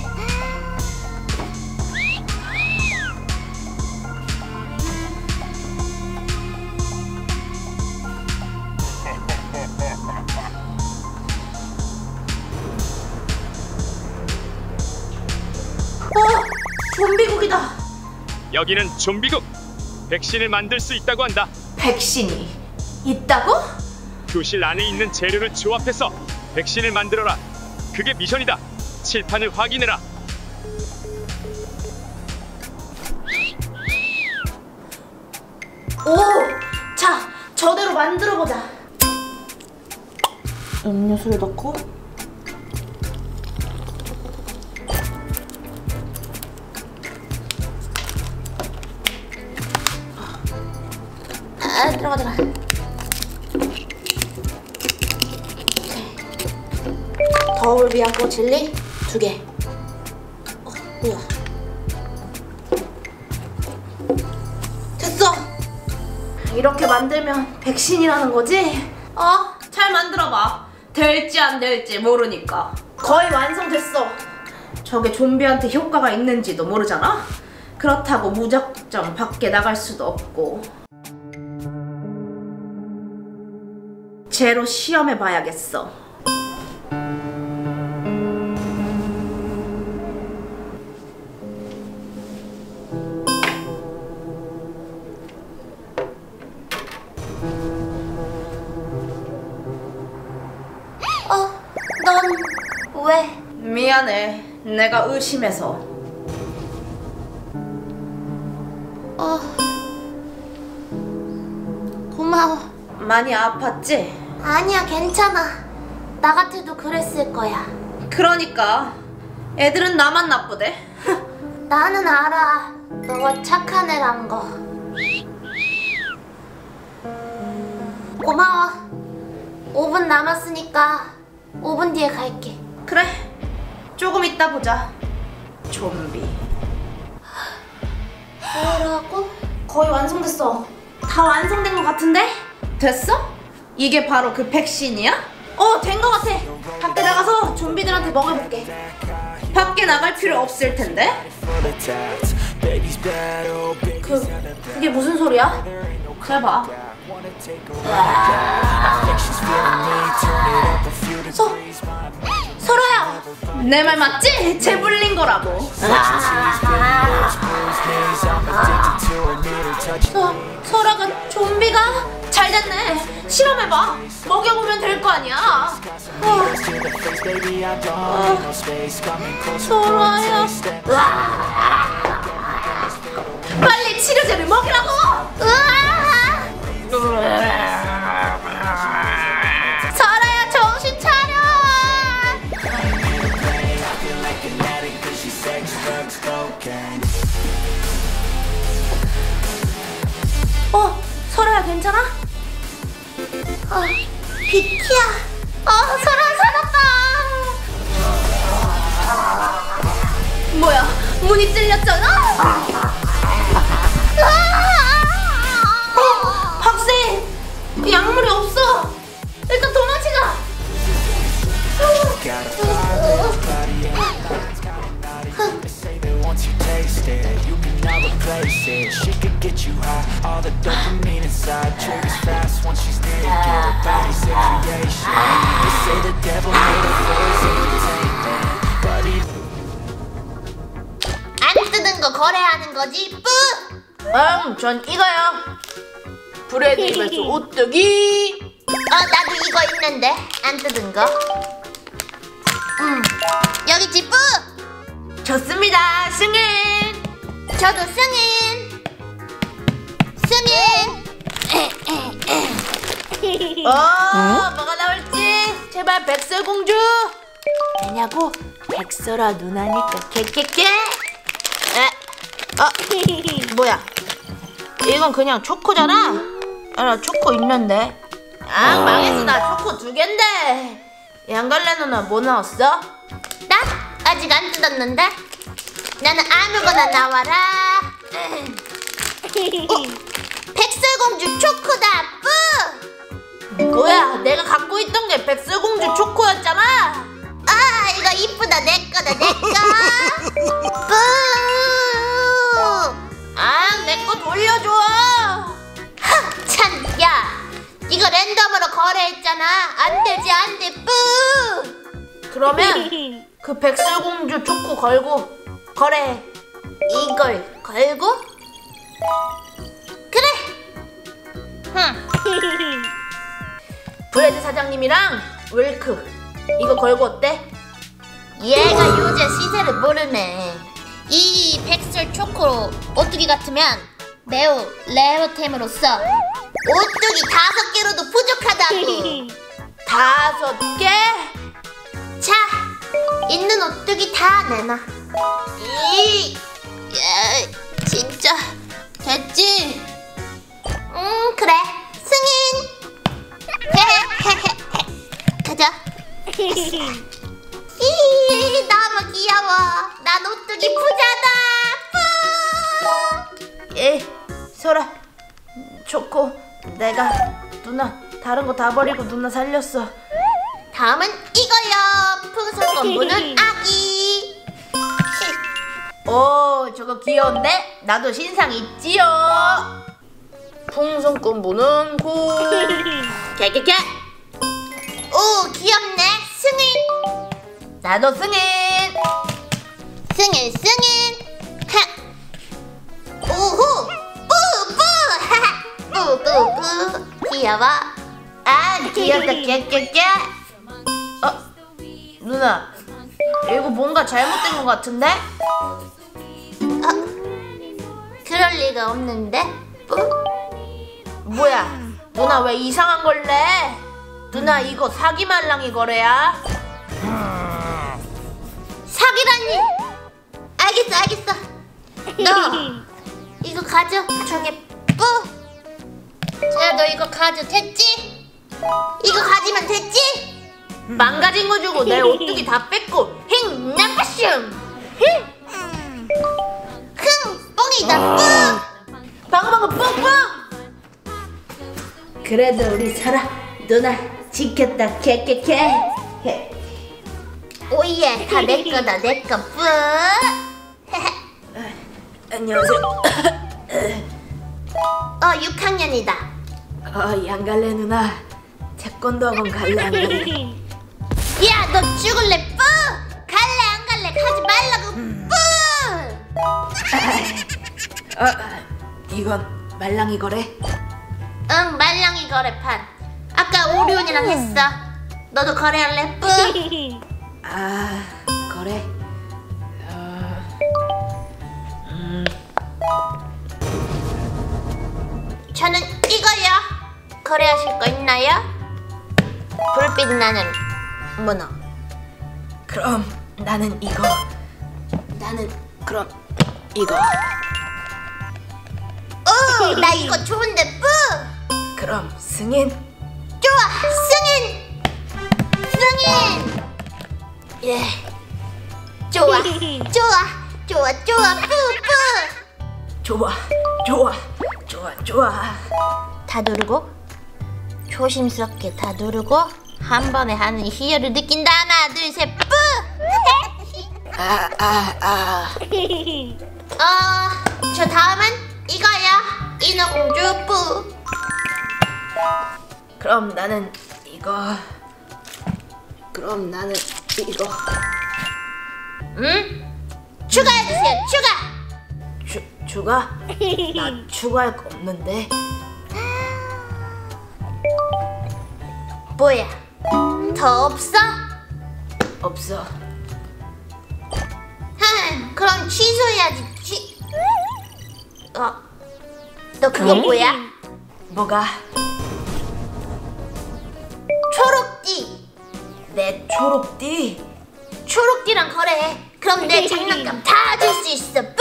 좀비국이다. 여기는 좀비국. 백신을 만들 수 있다고 한다. 백신이 있다고? 교실 안에 있는 재료를 조합해서 백신을 만들어라. 그게 미션이다. 칠판을 확인해라. 오! 자, 저대로 만들어보자. 음료수를 넣고 들어가. 더울 비앙코 칠리 2개. 뭐야? 됐어. 이렇게 만들면 백신이라는 거지? 잘 만들어봐. 될지 안 될지 모르니까. 거의 완성됐어. 저게 좀비한테 효과가 있는지도 모르잖아? 그렇다고 무작정 밖에 나갈 수도 없고. 제로 시험해봐야겠어. 넌 왜? 미안해. 내가 의심해서. 고마워. 고마워. 많이 아팠지? 아니야, 괜찮아. 나 같아도 그랬을 거야. 그러니까 애들은 나만 나쁘대. 나는 알아. 너가 착한 애란 거. 고마워. 5분 남았으니까 5분 뒤에 갈게. 그래, 조금 이따 보자. 좀비. 뭐라고? 거의 완성됐어. 다 완성된 것 같은데? 됐어? 이게 바로 그 백신이야? 된 것 같아. 밖에 나가서 좀비들한테 먹여볼게. 밖에 나갈 필요 없을 텐데? 그게 무슨 소리야? 잘 봐. 설아야, 내 말 맞지? 쟤 불린 거라고. 설아가 좀비가? 잘 됐네. 실험해봐. 먹여보면 될 거 아니야. 설아야, 빨리 치료제를 먹이라고. 설아야, 정신 차려. 설아야, 괜찮아? 비키야. 설아 살았다. 뭐야, 문이 찔렸잖아? 박쌤, 약물이 없어. 일단 도망치자. 안 뜯은 거 거래하는 거지, 뿌! 전 이거요. 브레드리면서 오뚜기. 나도 이거 있는데, 안 뜯은 거. 여기 있지, 뿌! 좋습니다, 승인. 저도 승인. 승인. 뭐가 나올지. 제발 백설공주. 왜냐고? 백설아 누나니까. 개개개. 뭐야? 이건 그냥 초코잖아. 나 초코 있는데. 망했어. 나 초코 2개인데. 양갈래 누나 뭐 나왔어? 나? 아직 안 뜯었는데? 나는 아무거나 나와라. 백설공주 초코다, 뿌! 뭐야? 내가 갖고 있던 게 백설공주 초코였잖아. 이거 이쁘다. 내 거다, 내 거. 뿌! 내 거 돌려줘. 참, 야, 이거 랜덤으로 거래했잖아. 안 되지, 안 돼, 뿌! 그러면 그 백설공주 초코 걸고 거래해. 이걸 걸고? 그래. 브레드 사장님이랑 윌크 이거 걸고 어때? 얘가 요새 시세를 모르네. 이 백설 초코 오뚜기 같으면 매우 레어템으로서 오뚜기 5개로도 부족하다고. 5개? 자, 있는 오뚜기 다 내놔. 진짜 됐지? 그래. 승인. 가자. 너무 귀여워. 난 오뚜기 부자다. 설아, 초코 내가 누나 다른 거 다 버리고 누나 살렸어. 다음은 이거요. 풍선 문은 아기. 저거 귀여운데? 나도 신상 있지요. 풍선꽃 무는 고. 개개개. 오, 귀엽네. 승인. 나도 승인. 승인, 승인. 하. 우후. 뿌뿌. 뿌뿌뿌. 귀여워. 귀엽다. 개개개. 누나, 이거 뭔가 잘못된 것 같은데? 그럴 리가 없는데. 뭐야? 누나 왜 이상한 걸 내? 누나 이거 사기 말랑이 거래야? 사기라니. 알겠어. 너 이거 가져. 저게 뿌. 자, 너 이거 가져. 됐지? 이거 가지면 됐지? 망가진 거 주고 내 오뚜기 다 뺏고 힝 나빠슌. 흥 뽕이다. 뿌. 방방은 뿡뿡. 그래도 우리 설아 누나 지켰다 캐캐캐. 오예, 다 내 거다. 내 거. 뿌. 안녕하세요. 6학년이다. 양갈래 누나 태권도 학원 갈래 안 갈래? 야, 너 죽을래? 뿌. 갈래 안 갈래? 가지 말라고. 뿌. 이건 말랑이 거래? 응, 말랑이 거래판. 아까 오리온이랑 했어. 너도 거래할래? 뿌. 거래? 저는 이거요. 거래하실 거 있나요? 불빛 나는 문어. 그럼 나는 이거. 나는 그럼 이거. 오, 나 이거 좋은데. 뿌. 그럼 승인. 좋아, 승인. 예. 좋아. 뿌. 좋아. 다 누르고 조심스럽게 다 누르고 한 번에 하는 희열을 느낀다. 하나, 둘, 셋. 뿌. 저 다음은 이거야. 인어공주 뿌. 그럼 나는 이거. 그럼 나는 이거. 추가해주세요. 추가? 나 추가할 거 없는데. 뭐야? 더 없어? 없어. 그럼 취소해야지. 너 그거 뭐야? 뭐가? 초록띠. 내 초록띠? 초록띠랑 거래해. 그럼 내 장난감 다 줄 수 있어. 뿌.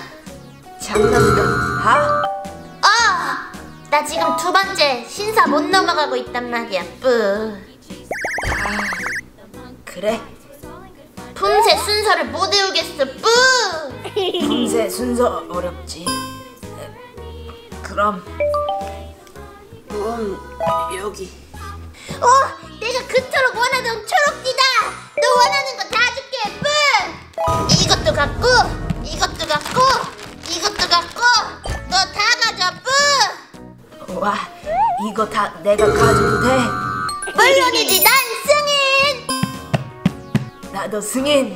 장난감 다? 나 지금 2번째 신사 못 넘어가고 있단 말이야. 뿌. 그래? 품새 순서를 못 외우겠어. 뿌. 품새 순서 어렵지. 그럼 여기. 내가 그토록 원하던 초록띠다. 너 원하는 거 다 줄게. 뿌. 이것도 갖고 이것도 갖고 너 다 가져. 뿌. 와, 이거 다 내가 가져도 돼? 물론이지. 난 승인. 나도 승인.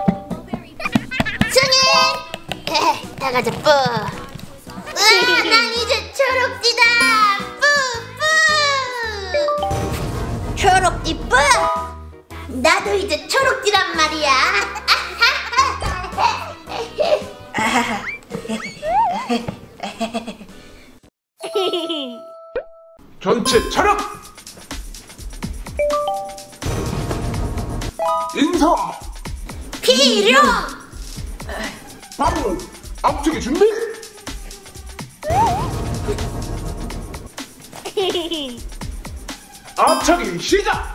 다 가져. 뿌. 난 이제 초록띠다. 뿌. 초록띠 뿌. 나도 이제 초록띠란 말이야. 전체 차렷! 인사! 필요. 바로 앞쪽에 준비! 앞차기 시작!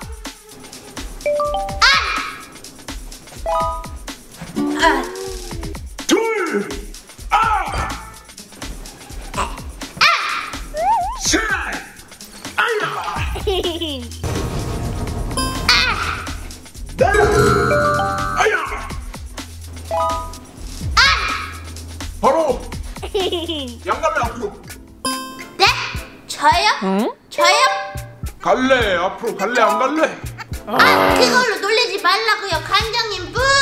둘! 셋! 아야! 넷! 아야! 바로 양갈래 앞으로 네? 저요? 저요? 갈래 앞으로 갈래 안 갈래? 그걸로 놀리지 말라고요. 관장님 뿌.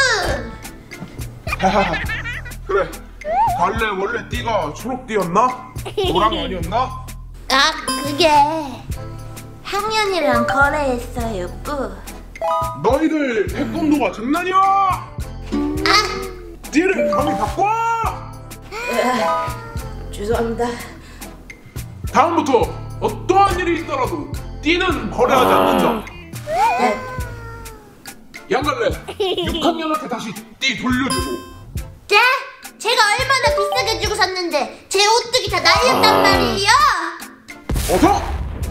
그래 갈래 원래 띠가 초록띠였나? 노랑 아니었나? 그게 학년이랑 거래했어요. 뿌. 너희들 태권도가 장난이야? 띠를 감히 바꿔! 죄송합니다. 다음부터 어떠한 일이 있더라도 띠는 거래하지 않는다. 네. 양갈래 6학년한테 다시 띠 돌려주고. 네? 제가 얼마나 비싸게 주고 샀는데 제 오뚜기 다 날렸단 말이에요. 어서!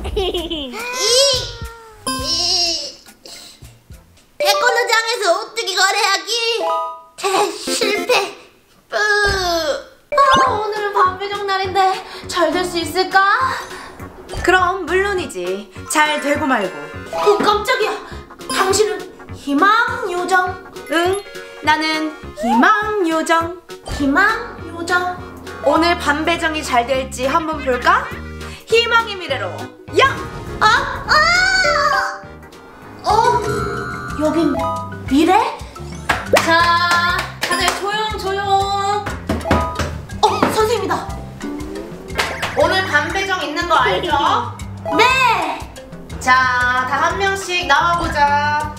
태권도장에서 오뚜기 거래하기 실패. 뿌. 오늘은 반배정 날인데 잘 될 수 있을까? 그럼 물론이지. 잘 되고 말고. 깜짝이야. 당신은 희망요정. 응, 나는 희망요정. 희망요정. 오늘 반배정이 잘 될지 한번 볼까? 희망의 미래로 야! 여긴 미래? 자, 다들 조용. 선생님이다. 오늘 반배정 있는 거 알죠? 네! 자, 다 한 명씩 나와보자.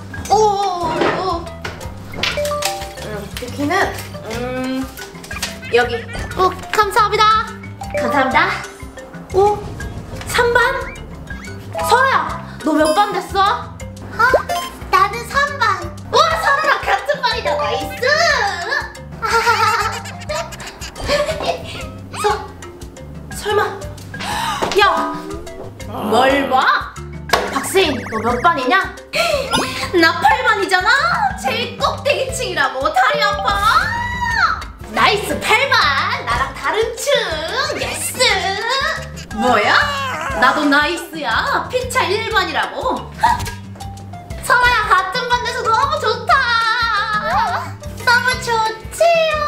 뷰키는 여기. 감사합니다. 감사합니다. 3반? 설아야, 너 몇 반 됐어? 나는 3반. 우와, 설아랑 같은 반이다. 나이스! 설마. 야, 뭘 봐? 박세인, 너 몇 반이냐? 나 8반이잖아? 제일 꼭대기층이라고. 다리 아파. 나이스, 8반. 나랑 다른 층. 예스. 뭐야? 나도 나이스야. 피차 1반이라고. 설아야, 같은 반 돼서 너무 좋다. 너무 좋지요.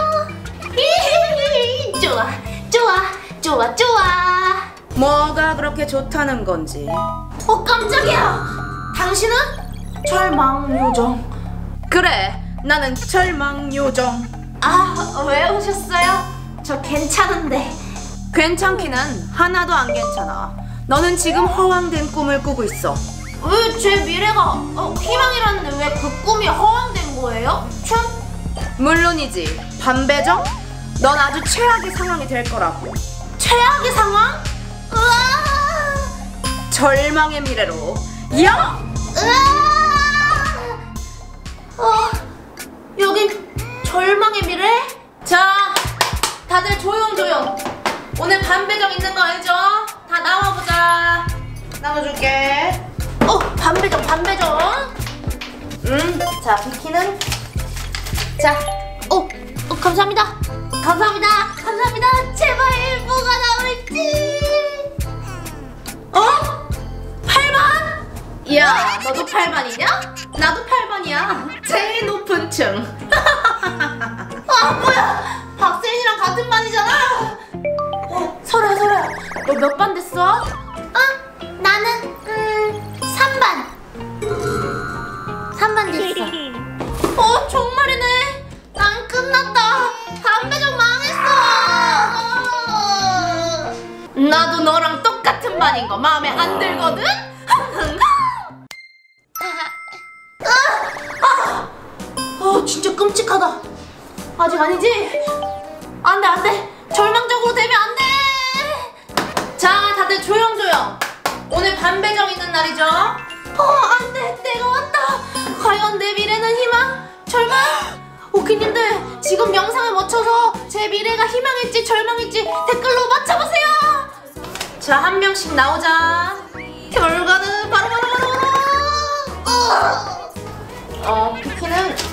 좋아. 뭐가 그렇게 좋다는 건지. 깜짝이야. 당신은? 철망요정. 그래, 나는 철망요정. 왜 오셨어요? 저 괜찮은데. 괜찮기는 하나도 안 괜찮아. 너는 지금 허황된 꿈을 꾸고 있어. 왜 제 미래가 희망이라는데 왜 그 꿈이 허황된 거예요? 물론이지. 반배정? 넌 아주 최악의 상황이 될 거라고. 최악의 상황? 절망의 미래로 야! 여긴 절망의 미래? 자, 다들 조용. 오늘 반배정 있는 거 알죠? 다 나와보자. 나눠줄게. 반배정. 자, 비키는. 자, 감사합니다. 제발 뭐가 나올지. 8반? 야, 너도 8반이냐? 나도 8반이야. 제일 높은 층. 뭐야? 박세인이랑 같은 반이잖아. 설아야, 너 몇 반 됐어? 나는 3반 됐어. 정말이네. 난 끝났다. 반배정 망했어. 나도 너랑 똑같은 반인 거 마음에 안 들거든? 진짜 끔찍하다. 아직 아니지? 안 돼. 절망적으로 되면 안 돼. 자, 다들 조용. 오늘 반배정 있는 날이죠? 안 돼. 때가 왔다. 과연 내 미래는 희망? 절망? 오키님들, 지금 영상을 맞춰서 제 미래가 희망일지 절망일지 댓글로 맞춰보세요. 자, 한 명씩 나오자. 결과는 바로. 피키는.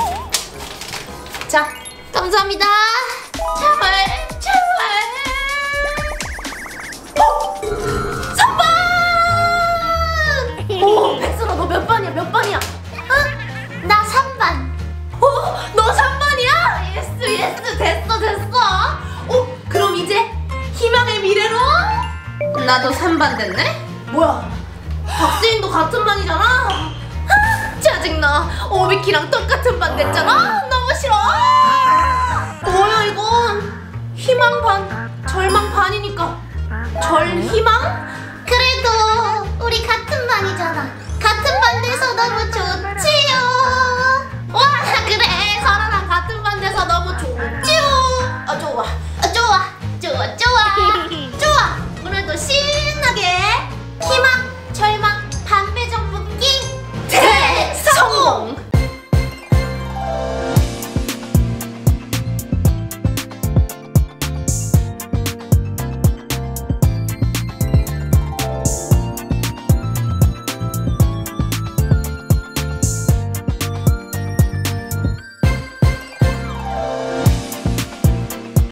자, 감사합니다. 제발. 3반! 백설아, 너 몇 반이야? 나 3반. 너 3반이야? 예스. 됐어. 그럼 이제 희망의 미래로? 나도 3반 됐네? 뭐야, 박세인도 같은 반이잖아. 짜증나. 오비키랑 똑같은 반 됐잖아. 너무 싫어. 뭐야 이건. 희망 반, 절망 반이니까 절희망? 그래도